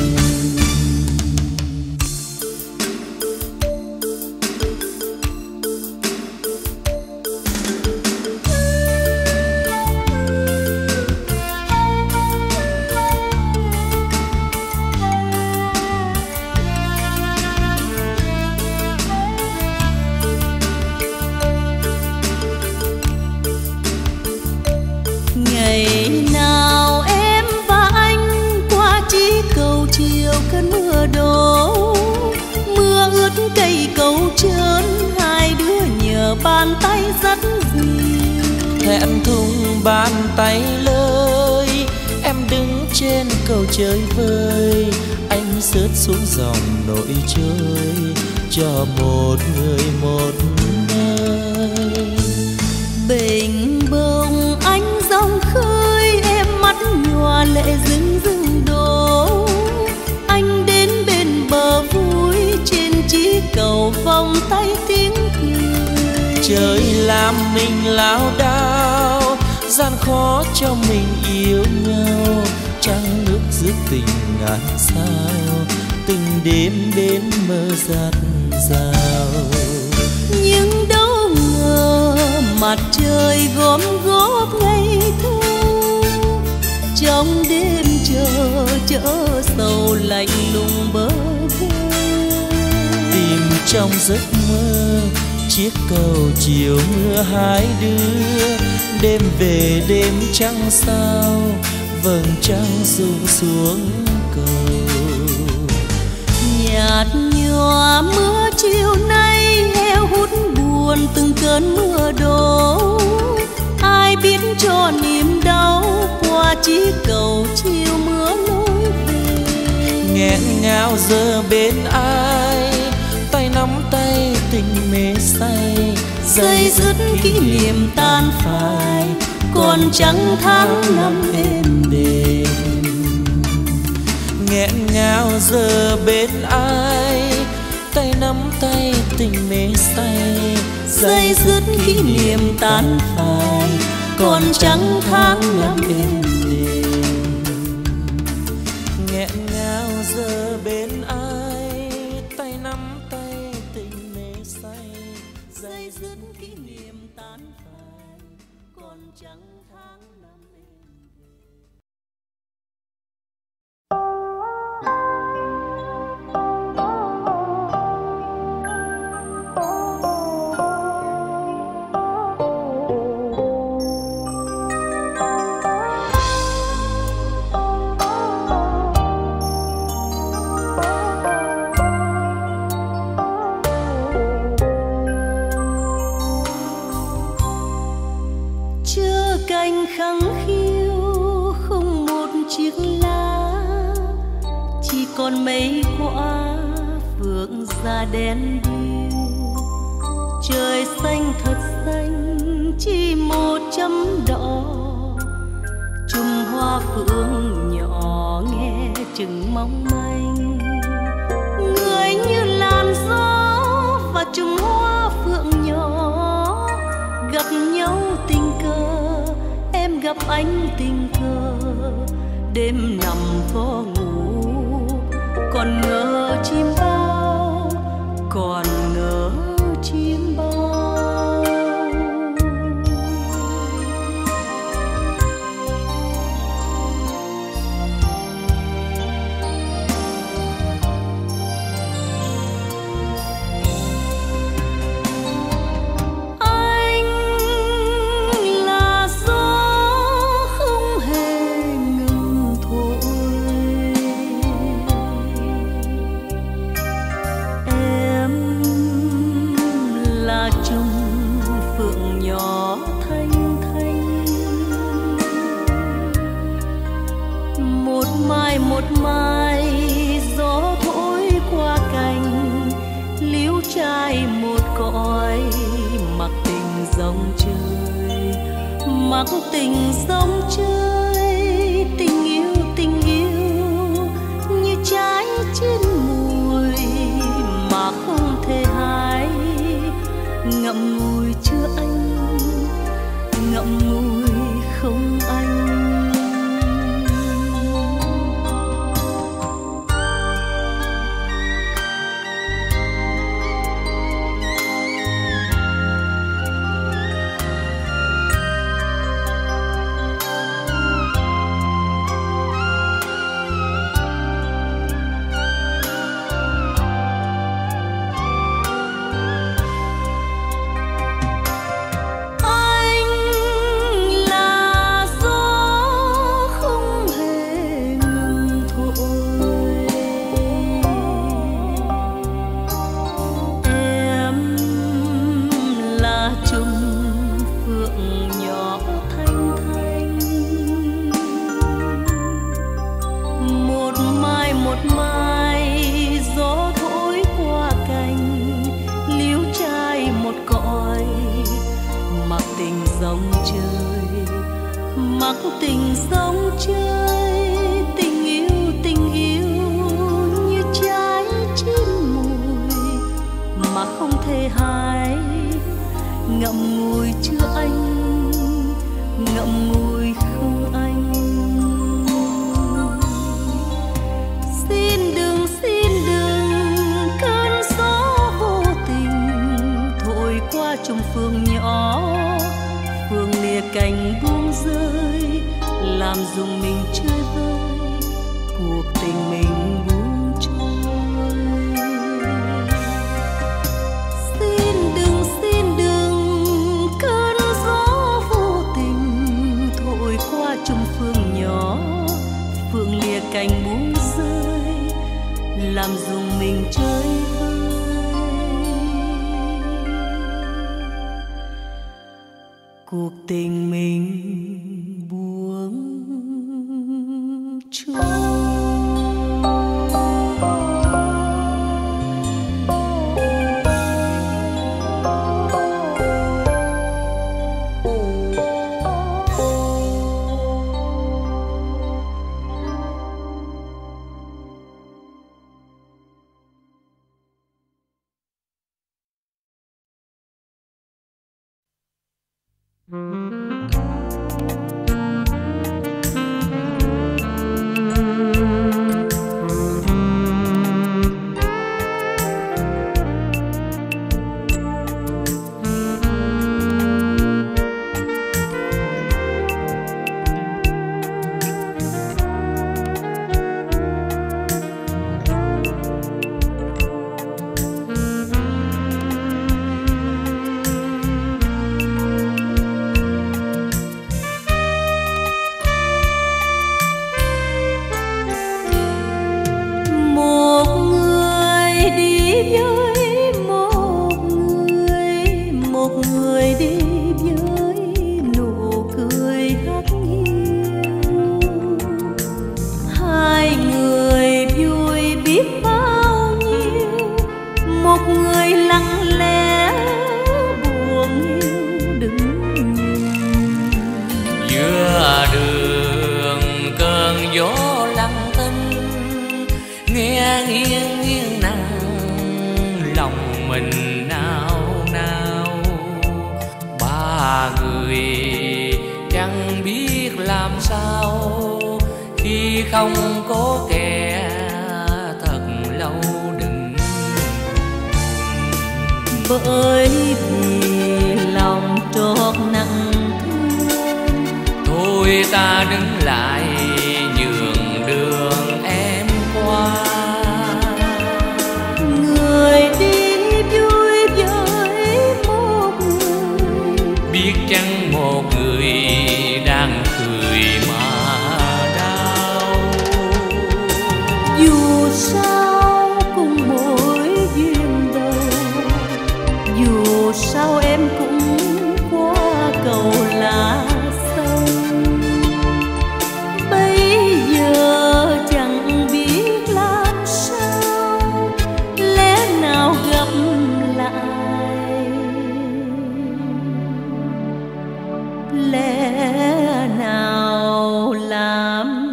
Ngày nào em và anh qua chiếc cầu chiều cơn mưa đổ. Mưa ướt cây cầu trơn, hai đứa nhờ bàn tay dắt dìu. Thẹn thùng bàn tay lơi, em đứng trên cầu trời vơi, anh rớt xuống dòng nỗi trôi cho một người một nơi. Bình bông anh dòng khơi, em mắt nhòa lệ rưng rưng đổ. Anh đến bên bờ vui, trên chiếc cầu vòng tay tiếng cười. Trời làm mình lao đao, gian khó cho mình yêu nhau. Trăng nước giúp tình ngàn sao, từng đêm đến mơ dạt dào. Nhưng đâu ngờ mặt trời gom góp ngây thơ, trong đêm chờ chở sầu lạnh lùng bơ vơ. Tìm trong giấc mơ chiếc cầu chiều mưa hai đứa, đêm về đêm trăng sao, vầng trăng rụng xuống cầu. Nhạt nhòa mưa chiều nay heo hút buồn từng cơn mưa đổ. Ai biết cho niềm đau qua chiếc cầu chiều mưa lối về. Nghẹn ngào giờ bên ai, tay nắm tay tình mê say, Dây dứt kỷ niệm tan phai, còn trắng tháng năm êm đềm. Nghẹn ngào giờ bên ai, tay nắm tay tình mê say, Dây dứt kỷ niệm tan phai, còn trắng tháng năm êm đềm. Nghẹn ngào giờ bên ai, tay nắm tay tình mê say, Dây dứt kỷ niệm tan phai, còn trắng tháng năm êm đềm. Cành khăng khiu không một chiếc lá, chỉ còn mấy quả phượng già đen điêu. Trời xanh thật xanh, chỉ một chấm đỏ chùm hoa phượng nhỏ nghe chừng mong manh, người như làn gió và chùm hoa phượng nhỏ gặp nhau tình cờ, em gặp anh tình cờ, đêm nằm vô ngủ còn ngờ chim bao, còn ngờ chim bao. Một mai gió thổi qua cành, líu trai một cõi mặc tình dòng chơi, mặc tình dòng chơi, tình yêu tình yêu như trái chín mùi mà không thể hái, ngậm ngùi chưa anh, ngậm ngùi không anh. Mặc tình dòng chơi, tình yêu tình yêu như trái chín mùi mà không thể hái, ngậm ngùi chưa anh, ngậm ngùi không anh. Xin đừng xin đừng cơn gió vô tình thổi qua chùm phượng nhỏ, phượng lìa cành buông rơi làm dùng mình chơi vơi, cuộc tình mình buông trôi. Xin đừng xin đừng cơn gió vô tình thổi qua chùm phượng nhỏ, phượng lìa cành buông rơi làm dùng mình chơi vơi, cuộc tình mình buông trôi. không có kẻ thật lâu đừng, bởi vì lòng trót nặng thương. Thôi ta đứng lại nhường đường em qua, người đi vui với một người, biết chăng một người đang cười mà đau. Dù sao cùng mỗi duyên đời, dù sao em cũng qua cầu lá sông. Bây giờ chẳng biết làm sao, lẽ nào gặp lại, lẽ nào làm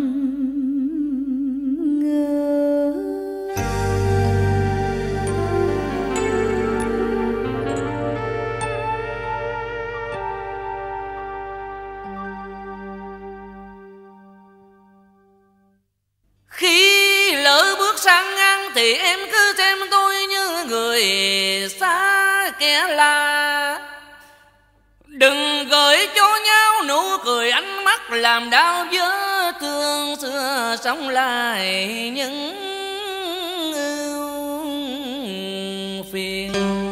khi lỡ bước sang ngang thì em cứ xem tôi như người xa kẻ lạ. Đừng gửi cho nhau nụ cười ánh mắt làm đau vết thương xưa sống lại những ưu phiền.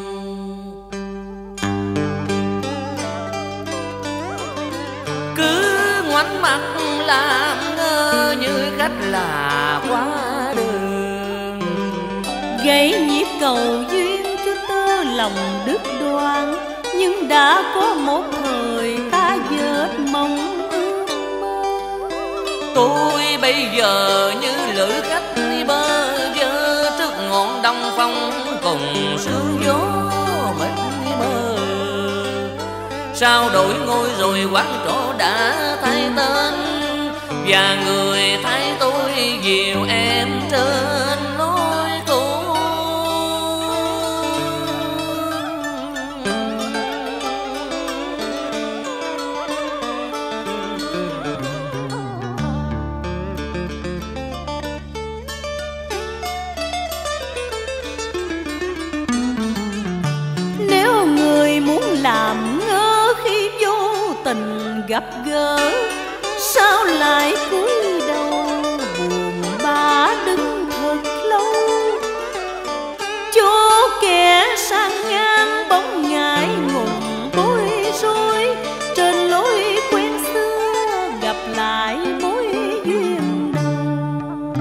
Cứ ngoảnh mặt làm ngơ như khách là qua đường, gây nhịp cầu duyên cho tơ lòng đứt đoan. Nhưng đã có một thời ta vết mong ước mơ. tôi bây giờ như lữ khách bơ vơ trước ngọn đông phong cùng sương gió mịt mờ. Sao đổi ngôi rồi quán trọ đã thay tên, và người thay tôi dìu em trên lối cũ. Nếu người muốn làm ngơ khi vô tình gặp gỡ, sao lại cúi đầu buồn bã đứng thật lâu, cho kẻ sang ngang bóng ngại ngùng bối rối. Trên lối quen xưa gặp lại mối duyên đầu,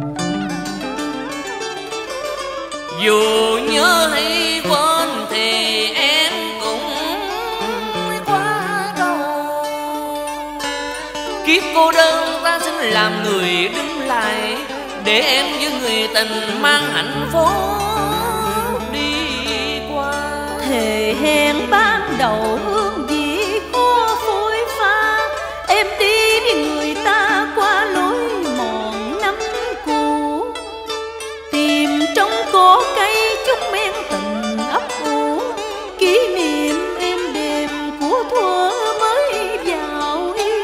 Dù nhớ hay quên thì em cũng quá cầu. Kiếp cô đơn ta xin làm người đứng lại, để em với người tình mang hạnh phúc đi qua. thề hẹn ban đầu hương vị khó phôi pha, em đi với người ta qua lối mòn năm cũ, tìm trong cỏ cây chút men tình ấp ủ, kỷ niệm êm đềm của thuở mới vào yêu.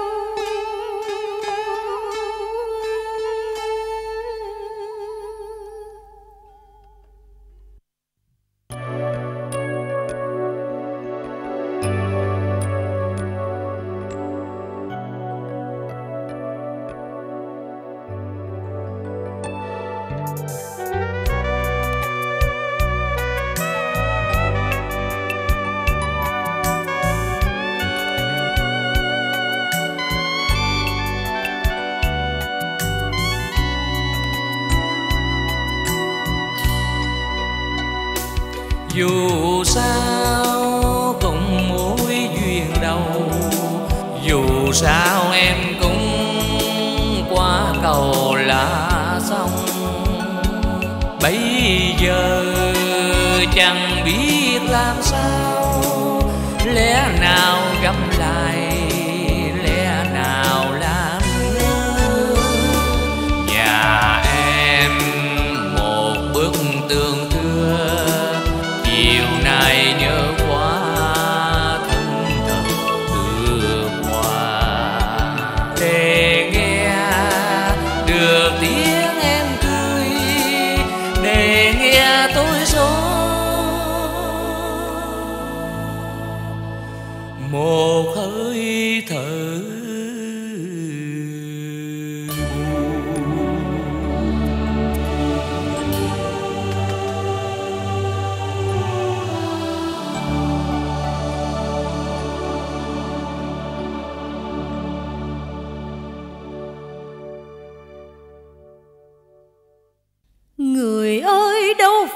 Dù sao cũng mối duyên đầu, dù sao em cũng qua cầu là xong. Bây giờ chẳng biết làm sao, lẽ nào gặp lại, lẽ nào làm ngơ. Nhà em một bức tường thưa, chiều nay nhớ quá thân thật xưa qua. Để nghe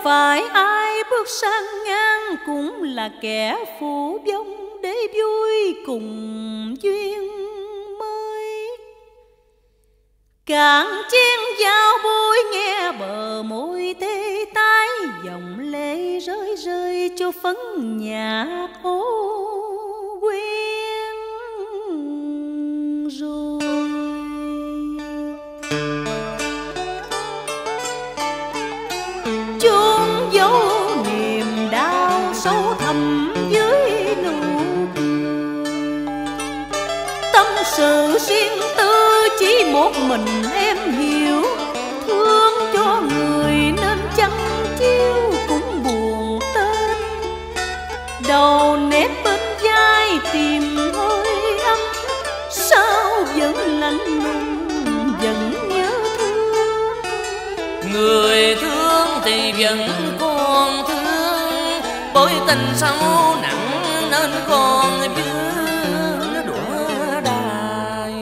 phải ai bước sang ngang cũng là kẻ phụ vong để vui cùng duyên mới. Cạn chén giao bôi nghe bờ môi tê tái, dòng lệ rơi rơi cho phấn nhạt ô quen rồi. Chôn dấu niềm đau sâu thẳm dưới nụ cười. Tâm sự riêng tư chỉ một mình em hiểu, thương cho người nên chăng chiêu cũng buồn tên. Đầu nếp bên vai tìm hơi ấm, sao vẫn lạnh lùng vẫn nhớ thương. Người thương thì vẫn còn thương, bối tình sâu nặng nên còn vương đũa đài.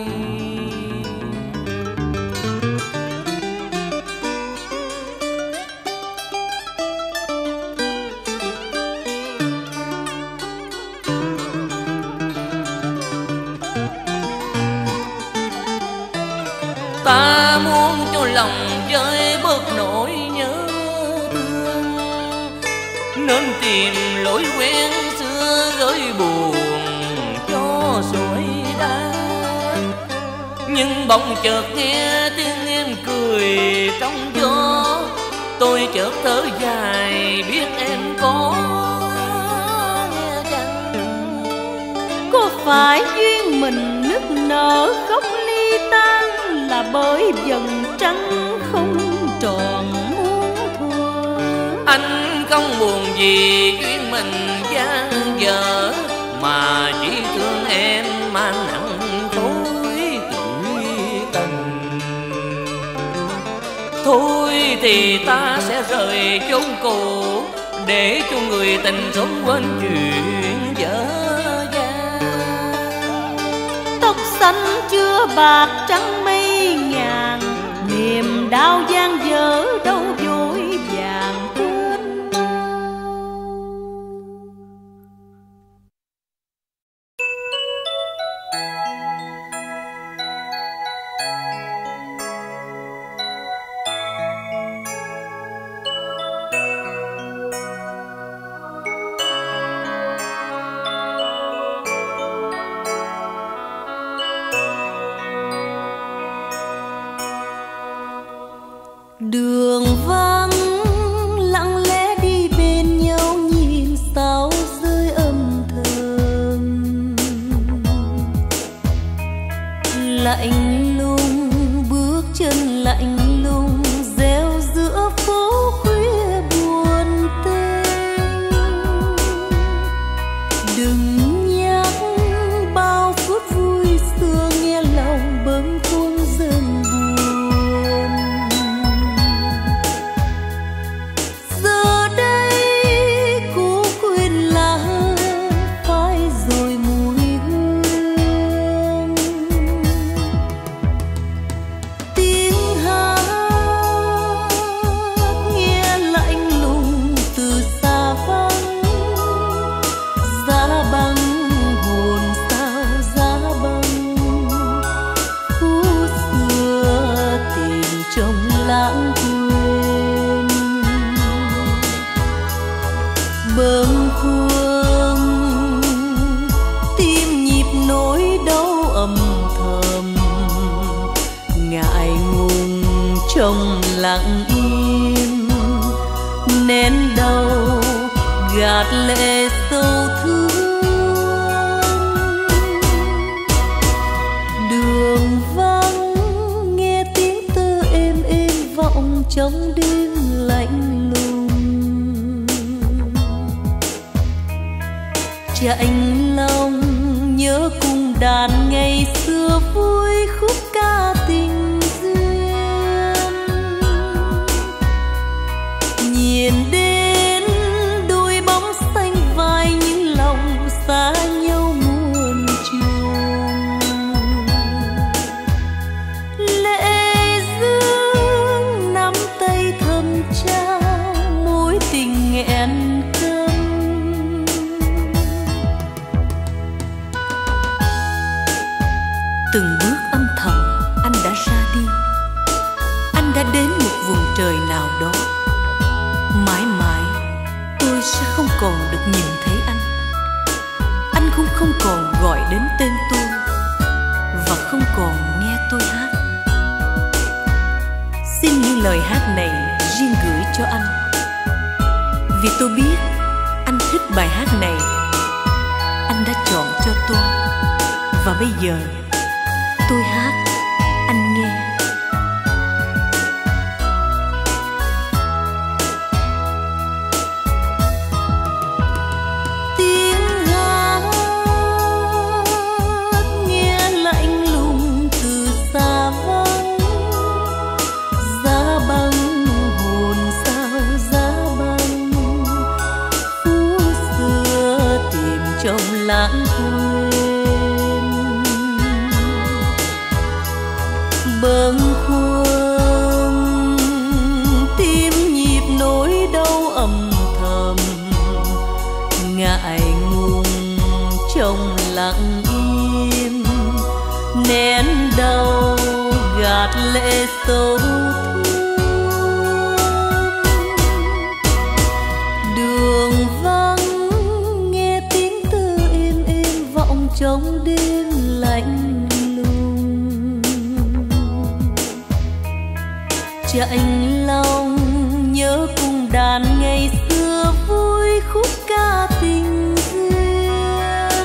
Ta muốn cho lòng vơi bớt nỗi nhớ thương, nên tìm lối quen xưa gửi buồn cho sỏi đá. Nhưng bỗng chợt nghe tiếng em cười trong gió, tôi chợt thở dài biết em có nghe chăng. Có phải duyên mình nức nở khóc ly tan, là bởi dần trăng không tròn muôn thuở. Anh không buồn vì duyên mình gian dở, mà chỉ thương em mang nặng khối tuổi tình. Thôi thì ta sẽ rời chốn cũ, để cho người tình sống quên chuyện dở dang. Tóc xanh chưa bạc trắng mây ngàn, niềm đau gian dở đâu vội vàng quên mau. Đường vắng lặng lẽ đi bên nhau, nhìn sao rơi âm thầm. Lạnh lùng bước chân lạnh lùng, reo giữa phố khuya buồn tênh. Đừng nhắc bao phút vui xưa, nghe lòng bâng khuâng dần buồn. Giờ đây cố quên là phai rồi mùi hương. Tiếng hát nghe lạnh lùng từ xa vắng, giá băng hồn sao giá băng. Phút xưa tìm trong lãng quên, bâng khuâng tim nhịp nỗi đau âm thầm. Ngại ngùng trong lặng im, nén đau gạt lệ sâu thương. Đường vắng nghe tiếng tơ êm êm vọng trong đêm lạnh lùng. Chạnh lòng nhớ cùng đàn ngày xưa vui khúc ca tình duyên. Nhìn đến đôi bóng xanh vai, những lòng xa nhau muôn trùng. Lệ dương nắm tay thầm trao, môi Mãi mãi tôi sẽ không còn được nhìn thấy anh. Anh cũng không còn gọi đến tên tôi và không còn nghe tôi hát. Xin những lời hát này riêng gửi cho anh, vì tôi biết anh thích bài hát này. Anh đã chọn cho tôi, và bây giờ tôi hát anh nghe. Tiếng hát nghe lạnh lùng từ xa vắng, giá băng hồn sao giá băng, phú xưa tìm trong lãng quên. Bâng khuâng tim nhịp nỗi đau âm thầm, ngại ngùng trong lặng im, nén đau gạt lệ sâu thẳm. Đường vắng nghe tiếng tư êm êm vọng trong đêm lạnh lùng, chạnh lòng nhớ cùng đàn ngày xưa vui khúc ca tình duyên.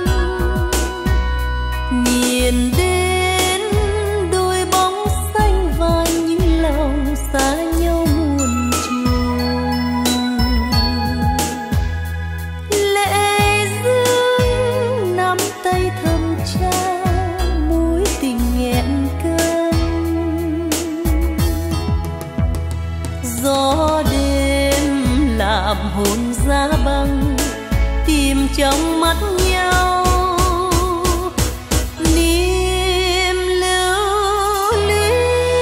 Nhìn đến đôi bóng xanh vai những lòng xa nhau muôn trùng, lệ rơi nắm tay thầm trao mối tình nghẹn cơn. Gió đêm làm hồn giá băng tìm trong mắt nhau, niềm lưu luyến.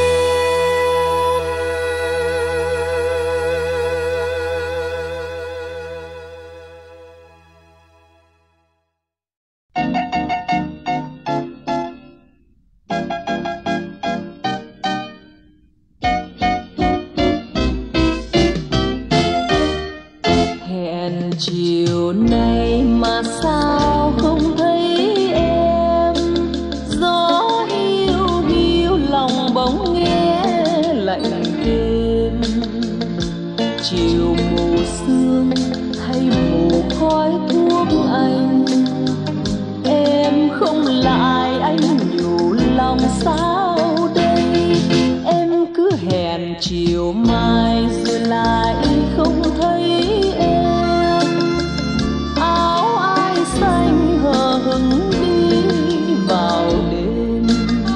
Hẹn chiều nay mà sao không thấy em, gió hiu hiu lòng bóng nghe lạnh đêm. Chiều mù sương hay mù khói thuốc anh, em không lại anh nhủ lòng sao đây. Em cứ hẹn chiều mai rồi lại không thấy em. Áo ai xanh hờ hững đi vào đêm,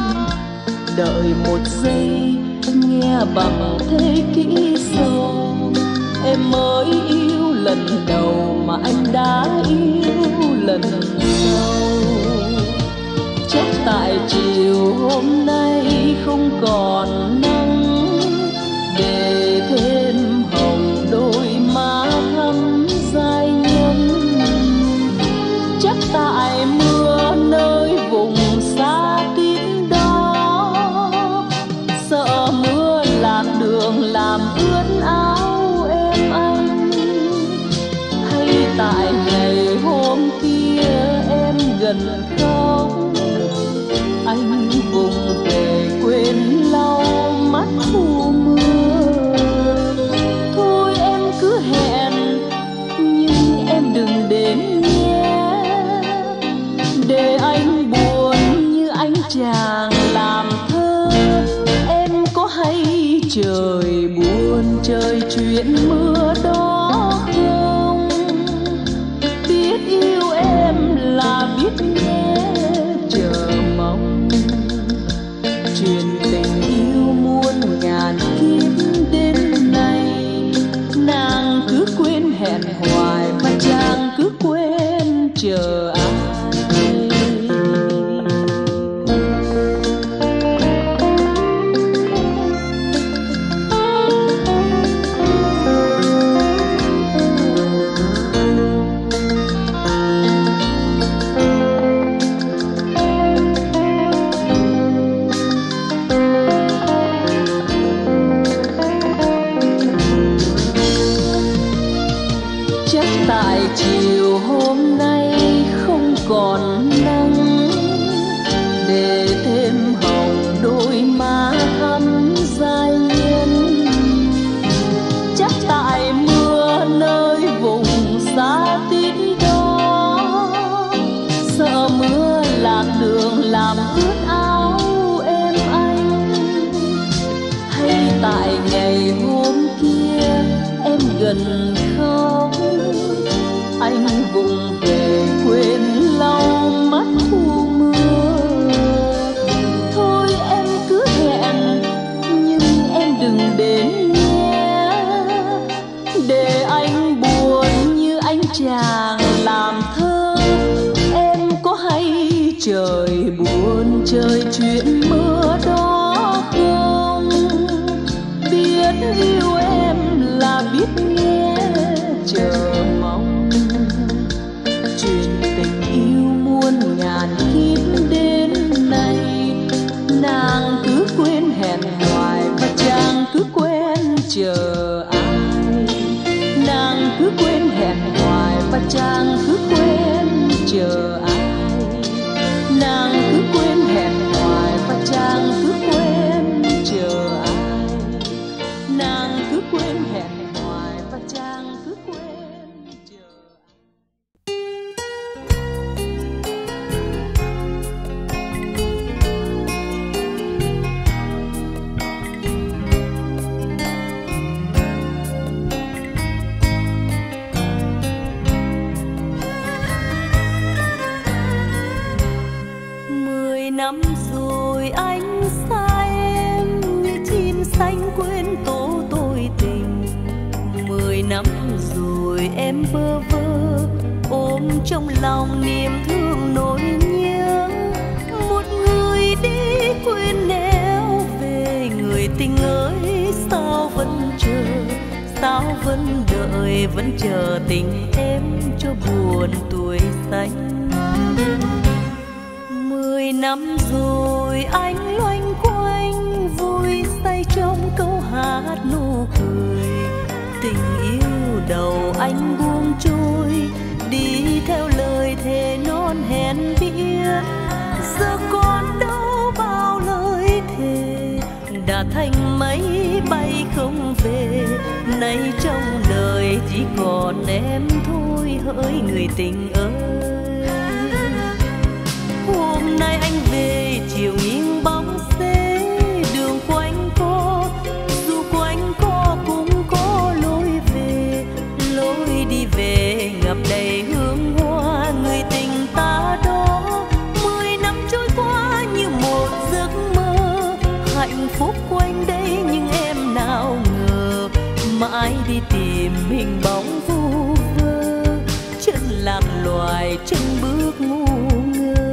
đợi một giây nghe bằng thế kỹ sâu. Em mới yêu lần đầu mà anh đã yêu lần sau. Chắc tại chiều hôm nay không còn nắng, để thêm hồng đôi má thắm dai nhân. Chắc tại mưa nơi vùng xa tím đó, sợ mưa lạc đường làm ướt áo em anh. Hay tại ngày hôm kia em gần khóc, anh vùng về quên lau mắt mù mưa. Thôi em cứ hẹn nhưng em đừng đến nhé, để anh buồn như anh chàng làm thơ. Em có hay trời buồn trời chuyện mưa đó không? Biết yêu em là biết nghe chờ mong, chuyện tình yêu muôn ngàn kiếp đến nay. Nàng cứ quên hẹn hoài mà chàng cứ quên chờ ai. tại chiều hôm nay không còn nắng, để thêm hồng đôi má thắm dai nhân. Chắc tại mưa nơi vùng xa tít đó, sợ mưa lạc đường làm ướt áo em anh. Hay tại ngày hôm kia em gần khóc, anh vụng về quên lau mắt thu mưa. Thôi em cứ hẹn nhưng em đừng đến nhé, để anh buồn như anh chàng làm thơ. Em có hay trời buồn trời chuyện mưa đó không? Biết yêu em là biết nghe chờ mong, chuyện tình yêu muôn ngàn kiếp đến nay. Nàng cứ quên hẹn hoài và chàng cứ quen chờ ai. Nàng cứ quên hẹn hoài và chàng cứ quen chờ ai. Nàng cứ quên hẹn hoài và chàng cứ quen chờ ai. Nàng cứ quên hẹn hoài và chàng cứ quên chờ Mười năm rồi anh xa em như chim xanh quên tổ tôi tình. Mười năm rồi em bơ vơ ôm trong lòng niềm thương nỗi nhớ. Một người đi quên néo về, người tình ơi sao vẫn chờ, sao vẫn đợi vẫn chờ tình em cho buồn tuổi xanh. Mười năm rồi anh loanh quanh vui say trong câu hát nụ cười. Tình yêu đầu anh buông trôi đi theo lời thề non hẹn biết. Giờ còn đâu bao lời thề đã thành mây bay không về. Nay trong đời chỉ còn em thôi hỡi người tình ơi. Hôm nay anh về chiều nghiêng bóng xế, đường quanh co dù quanh co cũng có lối về. Lối đi về ngập đầy hương hoa người tình ta đó. Mười năm trôi qua như một giấc mơ, hạnh phúc quanh đây nhưng em nào ngờ mãi đi tìm hình bóng vu vơ. Chân lạc loài chân bước ngu ngơ.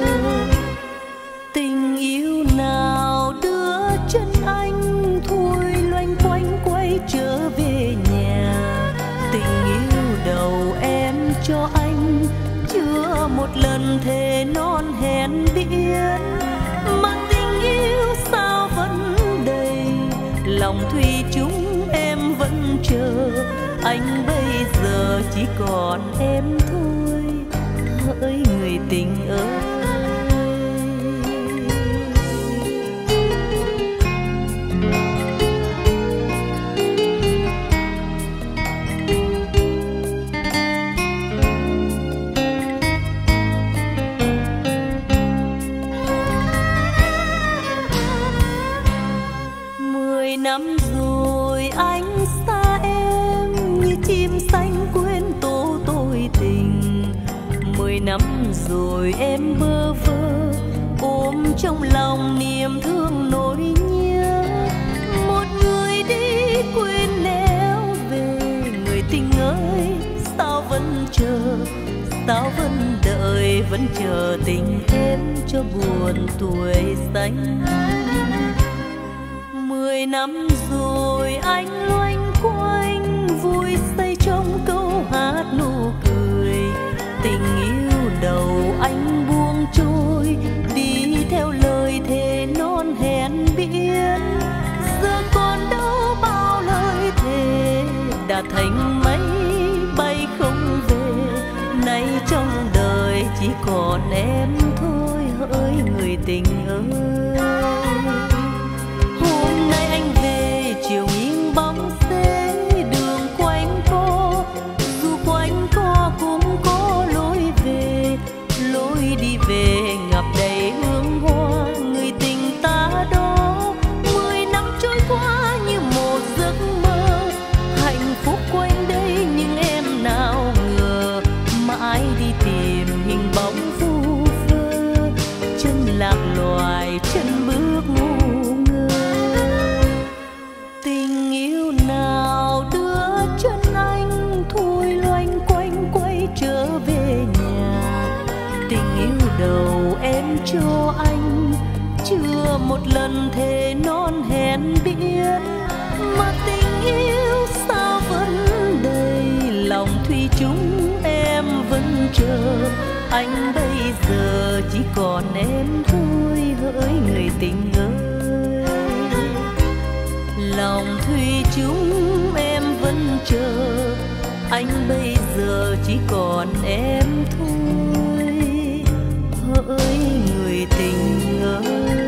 Tình yêu nào đưa chân anh thôi loanh quanh quay trở về nhà. Tình yêu đầu em cho anh chưa một lần thề non hẹn biết. Mà tình yêu sao vẫn đầy, lòng thủy chung em vẫn chờ. Anh bây giờ chỉ còn em thôi hỡi người tình ơi. Mười năm rồi anh xa em như chim xanh quên tổ tôi tình. Mười năm rồi em bơ vơ ôm trong lòng niềm thương nỗi nhớ. Một người đi quên néo về, người tình ơi sao vẫn chờ, sao vẫn đợi vẫn chờ tình em cho buồn tuổi xanh. Mười năm rồi anh loanh quanh vui say trong câu hát nụ cười. Tình yêu đầu anh buông trôi đi theo lời thề non hẹn biết. Giờ còn đâu bao lời thề đã thành mây bay không còn em thôi hỡi người tình ơi. Hôm nay anh về chiều nghiêng bóng xế đường quanh co, dù quanh co cũng có lối về, lối đi về ngập đầy hương hoa người tình ta đó. Mười năm trôi qua như một giấc mơ, hạnh phúc quanh đây nhưng em nào ngờ mãi đi tìm hình bóng vu vơ, chân lạc loài chân bước ngu ngơ. Tình yêu nào đưa chân anh thôi loanh quanh quay trở về nhà. Tình yêu đầu em cho anh chưa một lần thề non hẹn biết, mà tình yêu sao vẫn đầy lòng thủy chung em vẫn chờ. Anh bây giờ chỉ còn em thôi hỡi người tình ơi. Lòng thủy chung em vẫn chờ, anh bây giờ chỉ còn em thôi hỡi người tình ơi.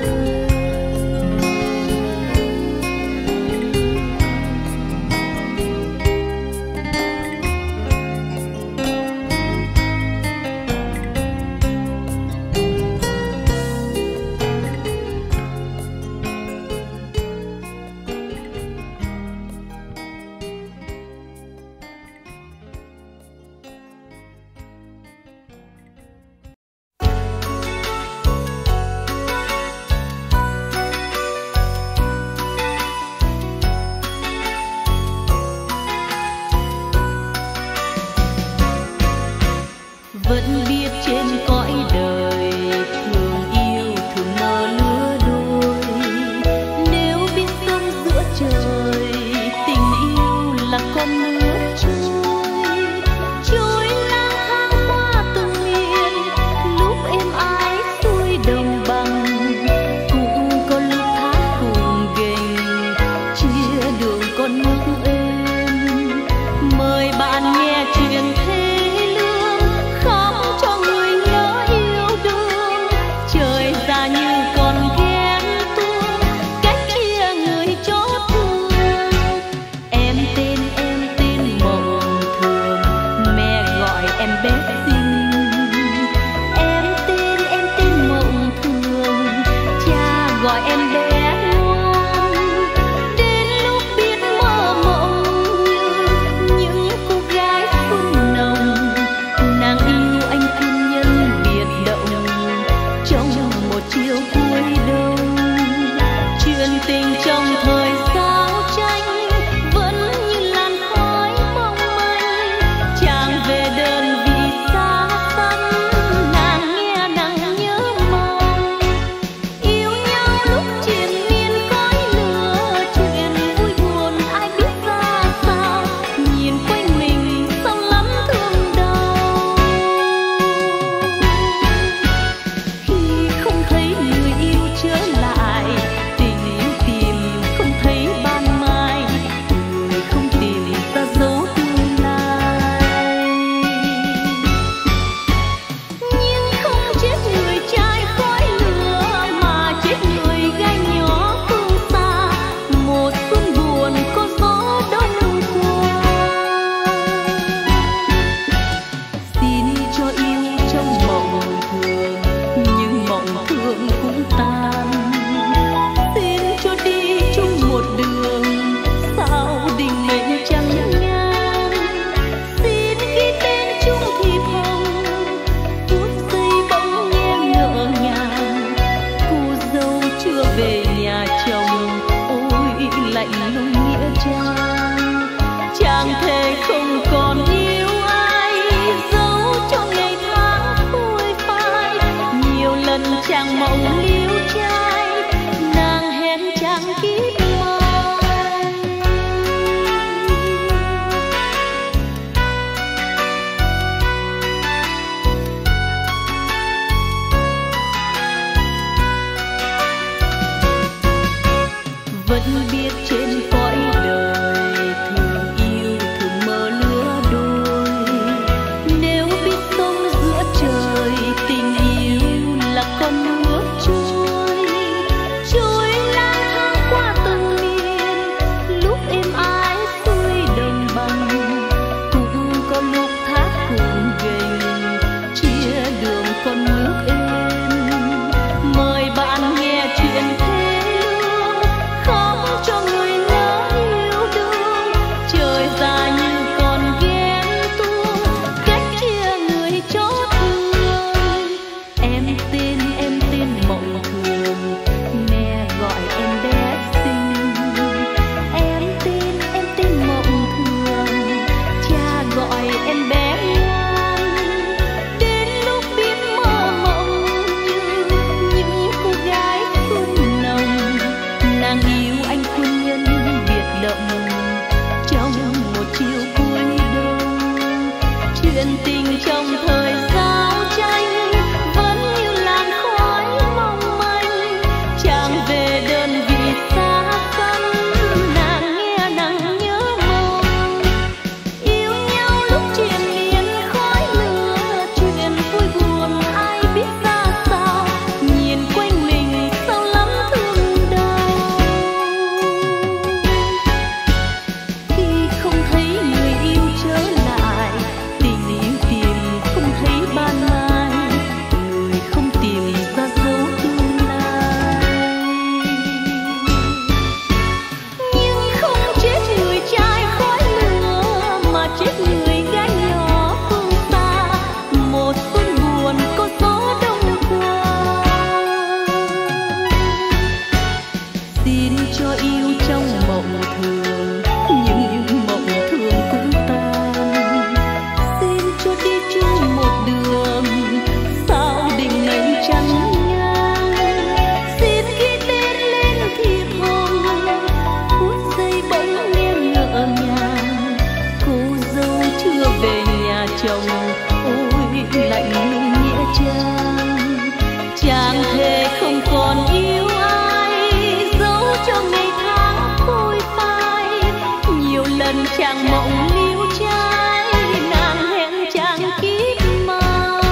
lần chàng mộng níu trái, nàng hẹn chàng kiếp mai.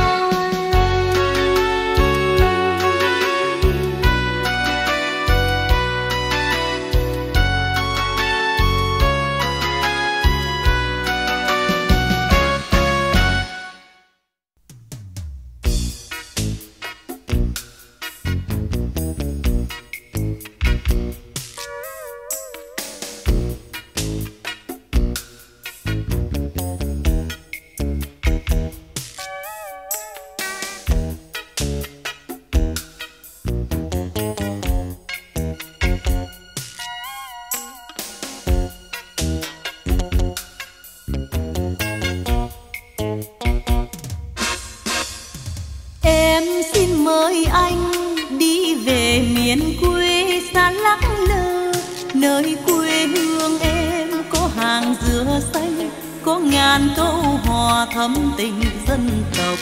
Em xin mời anh đi về miền quê xa lắc lơ, nơi quê hương em có hàng dừa xanh, có ngàn câu hò thắm tình dân tộc.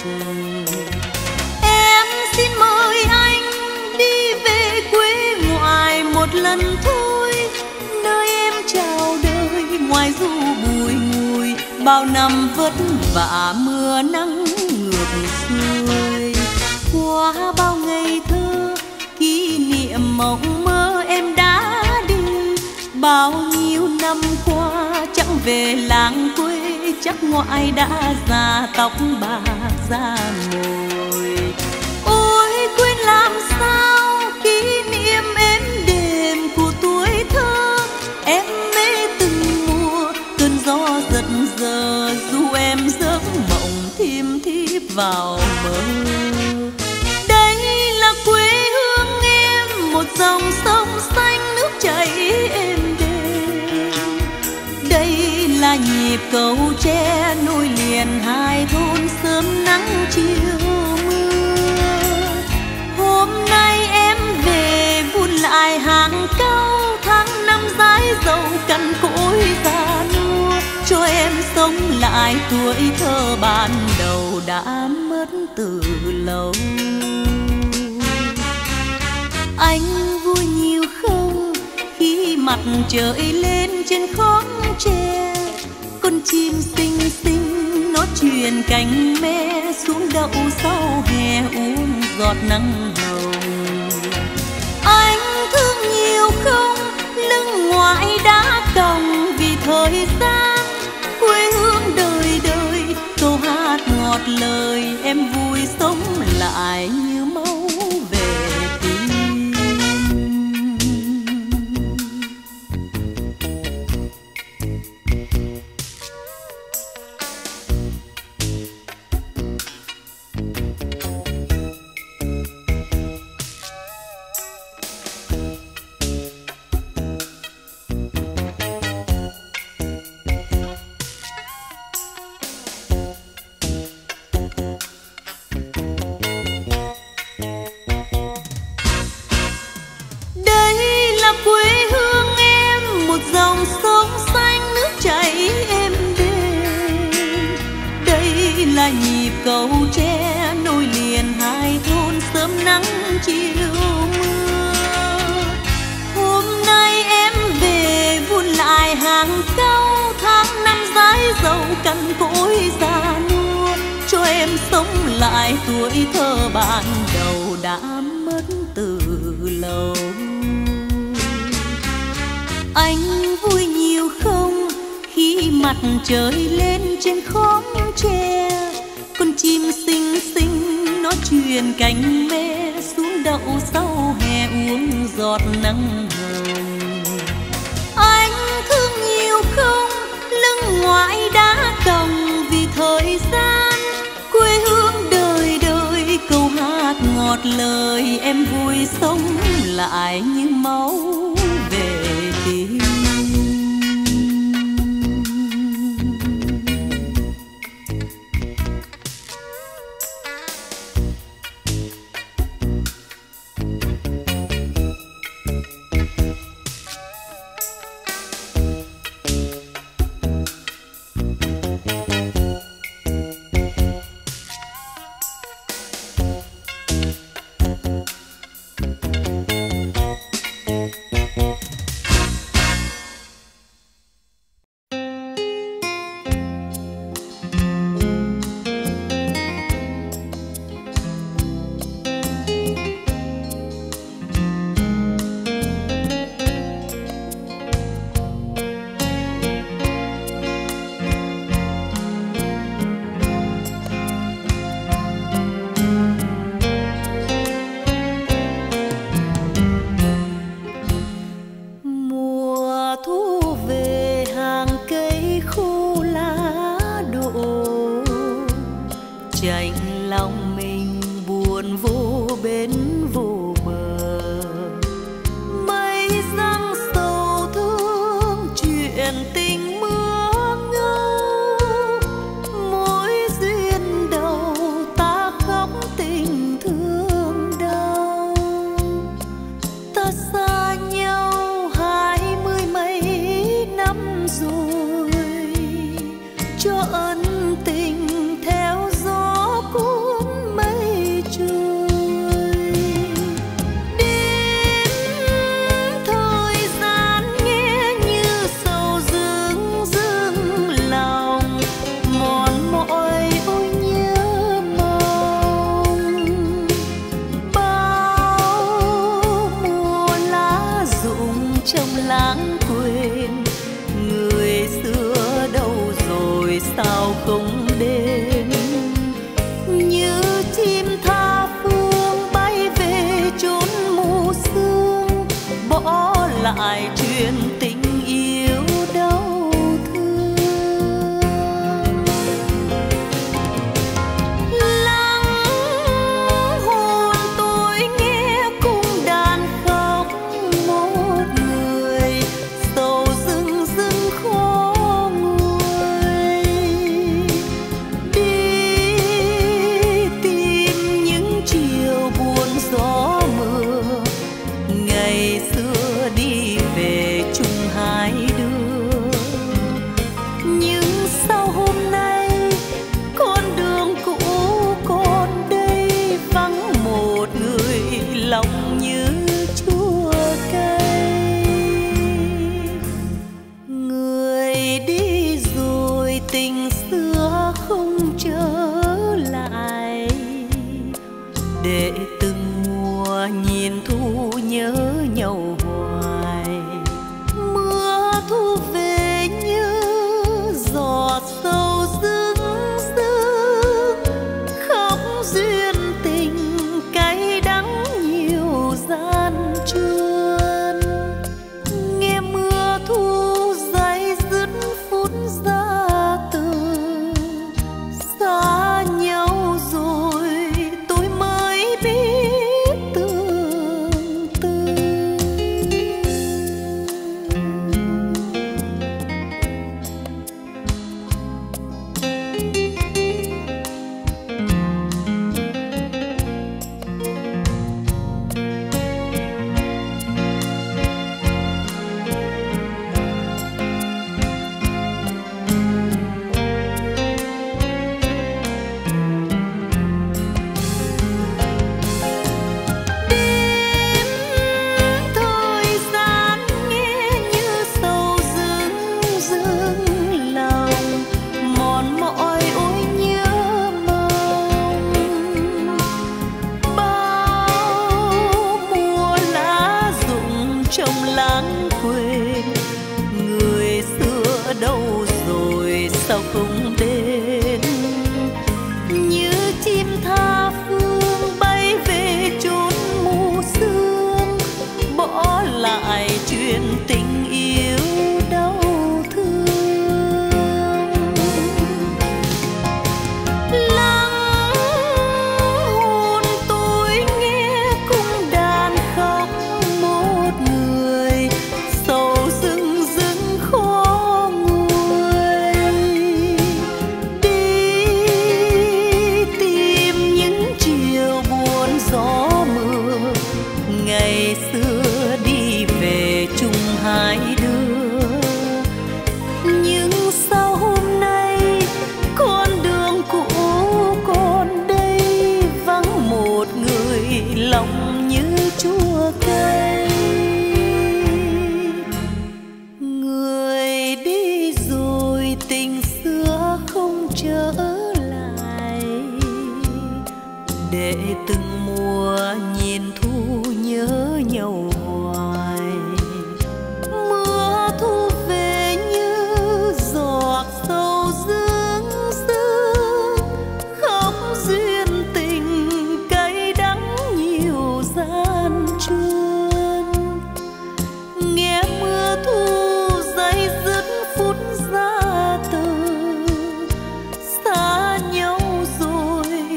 Em xin mời anh đi về quê ngoại một lần thôi, nơi em chào đời ngoài du bùi ngùi, bao năm vất vả mưa nắng ngược xuôi. Qua bao ngày thơ kỷ niệm mộng mơ em đã đi, bao nhiêu năm qua chẳng về làng quê, chắc ngoại đã già tóc bạc ra ngồi. Ôi quên làm sao kỷ niệm êm đềm của tuổi thơ, em mê từng mùa cơn gió giật giờ, dù em giấc mộng thiêm thiếp vào mơ. Đây là quê hương em, một dòng sông xanh nước chảy êm đềm. Đây là nhịp cầu tre nối liền hai thôn sớm nắng chiều mưa. Hôm nay em về vun lại hàng cau, tháng năm dãi dầu cằn cỗi già nua, cho em sống lại tuổi thơ ban đầu đã mất từ lâu. Anh vui nhiều không khi mặt trời lên trên khóm tre, con chim xinh xinh nó truyền cánh me xuống đậu sau hè uống giọt nắng hồng. Anh thương nhiều không lưng ngoại đã còng vì thời gian, quê hương đời đời câu hát ngọt lời, em vui sống lại như máu về tim. Nhịp cầu tre nối liền hai thôn sớm nắng chiều mưa. Hôm nay em về vun lại hàng cau, tháng năm dãi dầu cằn cỗi già nua, cho em sống lại tuổi thơ ban đầu đã mất từ lâu. Anh vui nhiều không khi mặt trời lên trên khóm tre, con chim xinh xinh nó truyền cánh me xuống đậu sau hè uống giọt nắng hồng. Anh thương nhiều không lưng ngoại đã còng vì thời gian, quê hương đời đời câu hát ngọt lời, em vui sống lại như máu về tim. chạnh lòng mình buồn vô bến vô bờ. Mây giăng sầu thương chuyện tình mưa ngâu, mối duyên đầu ta khóc tình thương đau. Ta xa nhau hai mươi mấy năm rồi, cho ân tình theo gió cuốn mây trôi. Đến thời gian nghe như sầu dưng dưng lòng, mòn mỏi ôi nhớ mong. Bao mùa lá rụng trong lãng quên, người xưa đâu rồi sao không đến. Như chim tha phương bay về chốn mù sương, bỏ lại chuyện tình yêu đau thương. Lắng hồn tôi nghe cung đàn khóc một người, sầu rưng rưng khó nguôi. Đi tìm những chiều buồn gió mưa, ngày xưa đi về chung hai đứa. Nhưng sau hôm nay con đường cũ còn đây, vắng một người lòng như chua cay. Người đi rồi tình xưa không trở lại, để từng mùa nhìn thu nhớ nhau hoài. Mưa thu về như giọt sầu rưng rưng, khóc duyên tình cay đắng nhiều gian truân. Nghe mưa thu day dứt phút ra từ, xa nhau rồi tôi mới biết tương tư. Thời gian nghe như sầu rưng rưng lòng, mòn mỏi ôi nhớ mong. Bao mùa lá rụng trong lãng quên, người xưa đâu rồi sao không đến. Như chim tha phương bay về chốn mù sương, bỏ lại chuyện tình yêu đau thương. Lắng hồn tôi nghe cung đàn khóc một người, sầu rưng rưng khó nguôi. Đi tìm những chiều buồn gió mưa, ngày xưa đi về chung hai đứa. Nhưng sao hôm nay con đường cũ còn đây, vắng một người lòng như chua cay. Người đi rồi tình xưa không trở lại, để từng mùa nhìn thu nhớ nhau hoài. Mưa thu về như giọt sầu rưng rưng, khóc duyên tình cay đắng nhiều gian truân. Nghe mưa thu day dứt phút ra từ, xa nhau rồi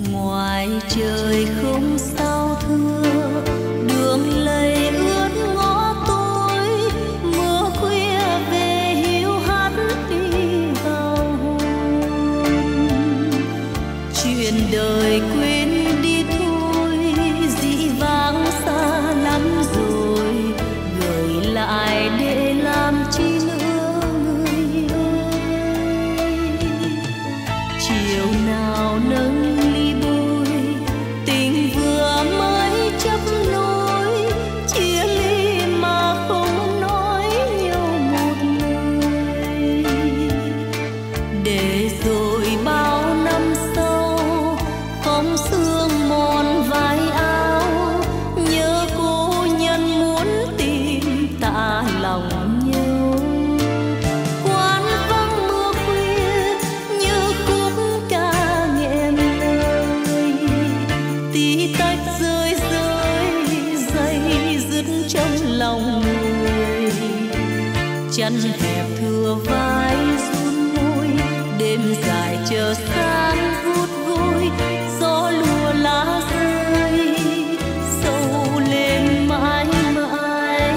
ngoài trời không sao thưa, đường lầy ướt ngõ tối, mưa khuya về hiu hắt đi vào hồn. Chuyện đời quên đi thôi, dĩ vãng xa lắm rồi, gửi lại để làm chi nữa người ơi. Chiều nào nâng ly bôi, tình vừa mới chấp nối, chia ly mà không nói nhau một lời. Để rồi bao năm sau, phong sương mòn vai áo, nhớ cô nhân muốn tìm tạ lòng nhau. Quán vắng mưa khuya như khúc ca nghẹn lời, tí tách rơi rơi dây dứt trong lòng người. Chân hẹp thừa vai run môi, đêm dài chờ sáng vút vôi, gió lùa lá rơi sâu lên mãi mãi.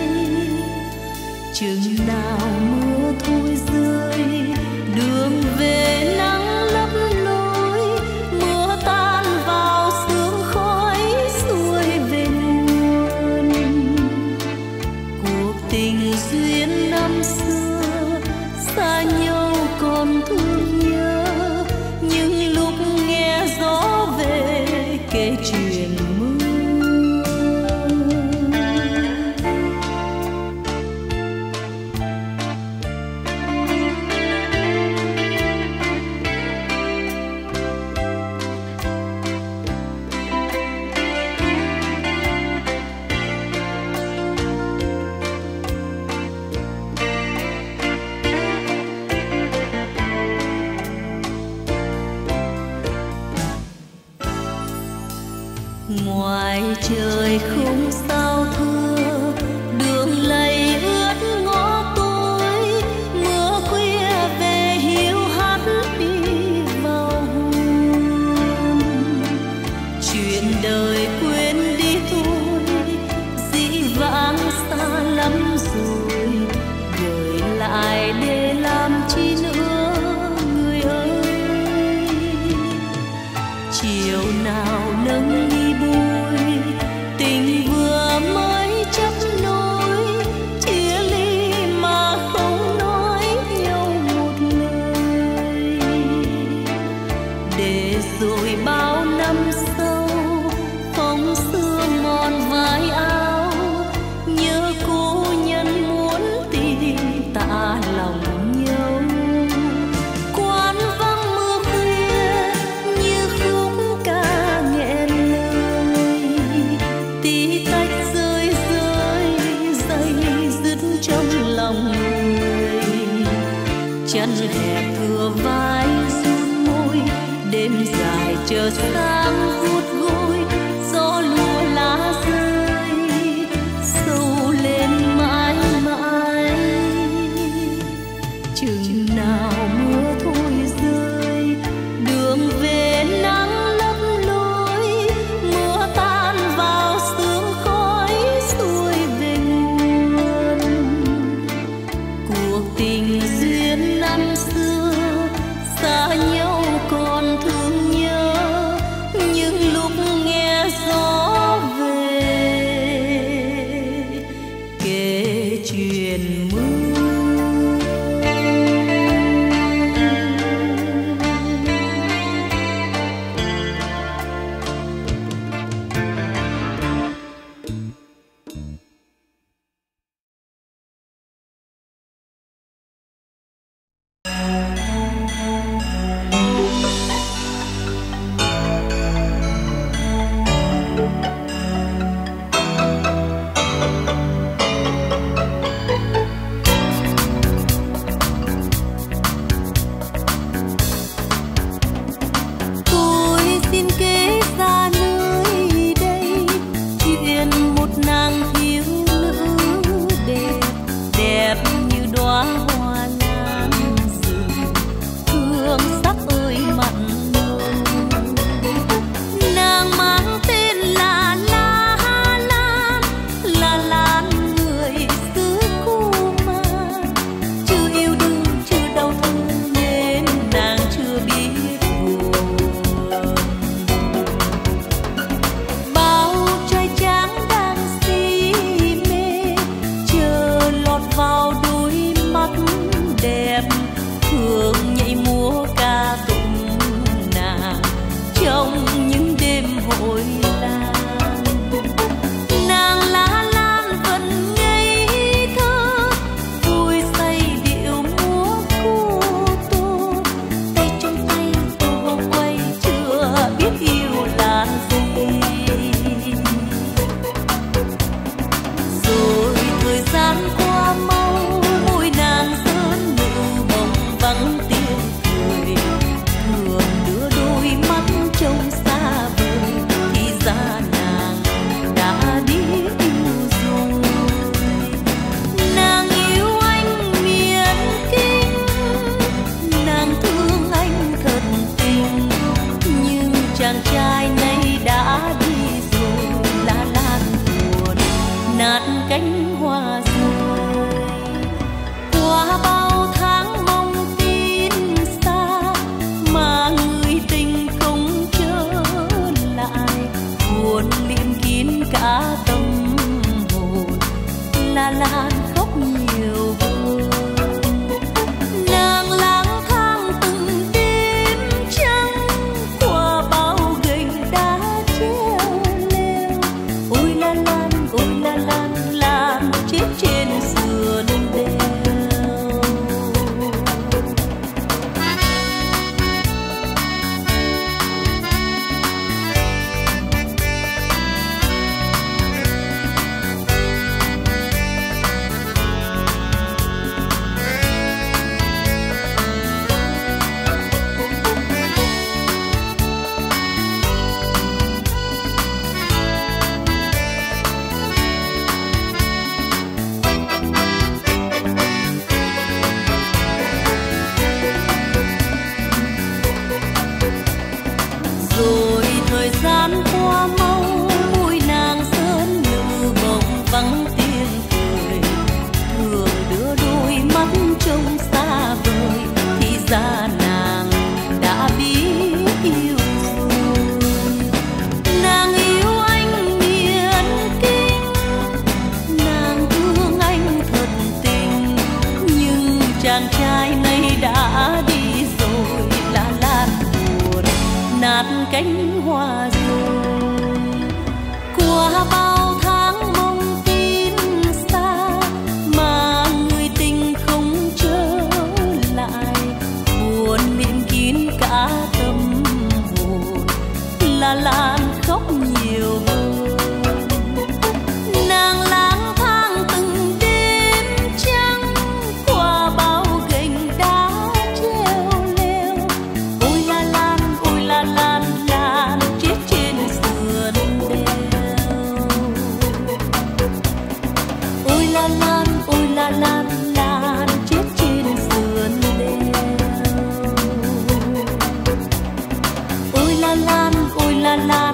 Chừng nào mưa thôi rơi, đường về nắng lấp lối, mưa tan vào sương khói xuôi về nguồn. Cuộc tình duyên năm xưa xa nhau còn thương nhớ, những lúc nghe gió về kể chuyện mưa. Ngoài trời không sao thưa, đường lầy ướt ngõ tối, mưa khuya về hiu hắt đi vào hồn. Chuyện đời quên đi thôi, dĩ vãng xa lắm rồi, gửi lại để làm chi nữa người ơi. Chiều nào nâng ly bôi, tình vừa mới chấp nối, chia ly mà không nói nhau một lời. Để rồi bao năm sau, phong sương mòn vai áo, nhớ cô nhân muốn tìm tạ lòng nhau. Quán vắng mưa khuya như khúc ca nghẹn lời, tí tách rơi rơi dây dứt trong lòng người. Chân hẹp thừa vai run môi, đêm dài chờ sáng vút gối, gió lùa lá rơi sâu lên mãi mãi. Chừng nào mưa thôi rơi, đường về nắng lấp lối, mưa tan vào sương khói xuôi về nguồn. Cuộc tình duyên năm xưa xa nhau còn thương nhớ, những trong những đêm hội làng. Nàng lá lan vẫn ngây thơ vui say điệu múa cô tô, tay trong tay tô vòng quay chưa biết yêu là gì. Rồi thời gian qua mau, môi nàng sơn nụ bồng vắng tiếng cười, thường đưa đôi mắt trông xa vời, thì ra nàng đã đi yêu rồi. Nàng yêu anh miền Kinh, nàng thương anh thật tình, nhưng chàng trai này đã đi rồi, lá lan buồn nát cánh hoa rơi. Qua bao tháng mong tin xa mà người tình không trở lại, buồn liệm kín cả tâm hồn, là lan khóc nhiều hơn. Nàng lang thang từng đêm trắng qua bao gành đá treo leo, ôi la lan ôi la lan lan chết trên sườn đèo. Rồi thời gian qua mau, môi nàng sơn nụ bồng vắng tiếng cười, thường đưa đôi mắt trông xa vời, thì ra nàng đã biết yêu rồi. Nàng yêu anh miền Kinh, nàng thương anh thật tình, nhưng chàng trai này đã đi rồi, lá lan buồn nát cánh hoa rơi. Qua bao tháng mong tin xa mà người tình không trở lại, buồn miệng kín cả tâm hồn, là lan khóc nhiều hơn. Nàng lang thang từng đêm trắng qua bao gành đá treo leo, ôi la lan ôi la lan lan chết trên sườn đèo. Ôi la lan ôi la lan lan chết trên sườn đèo. Ôi la lan ôi la lan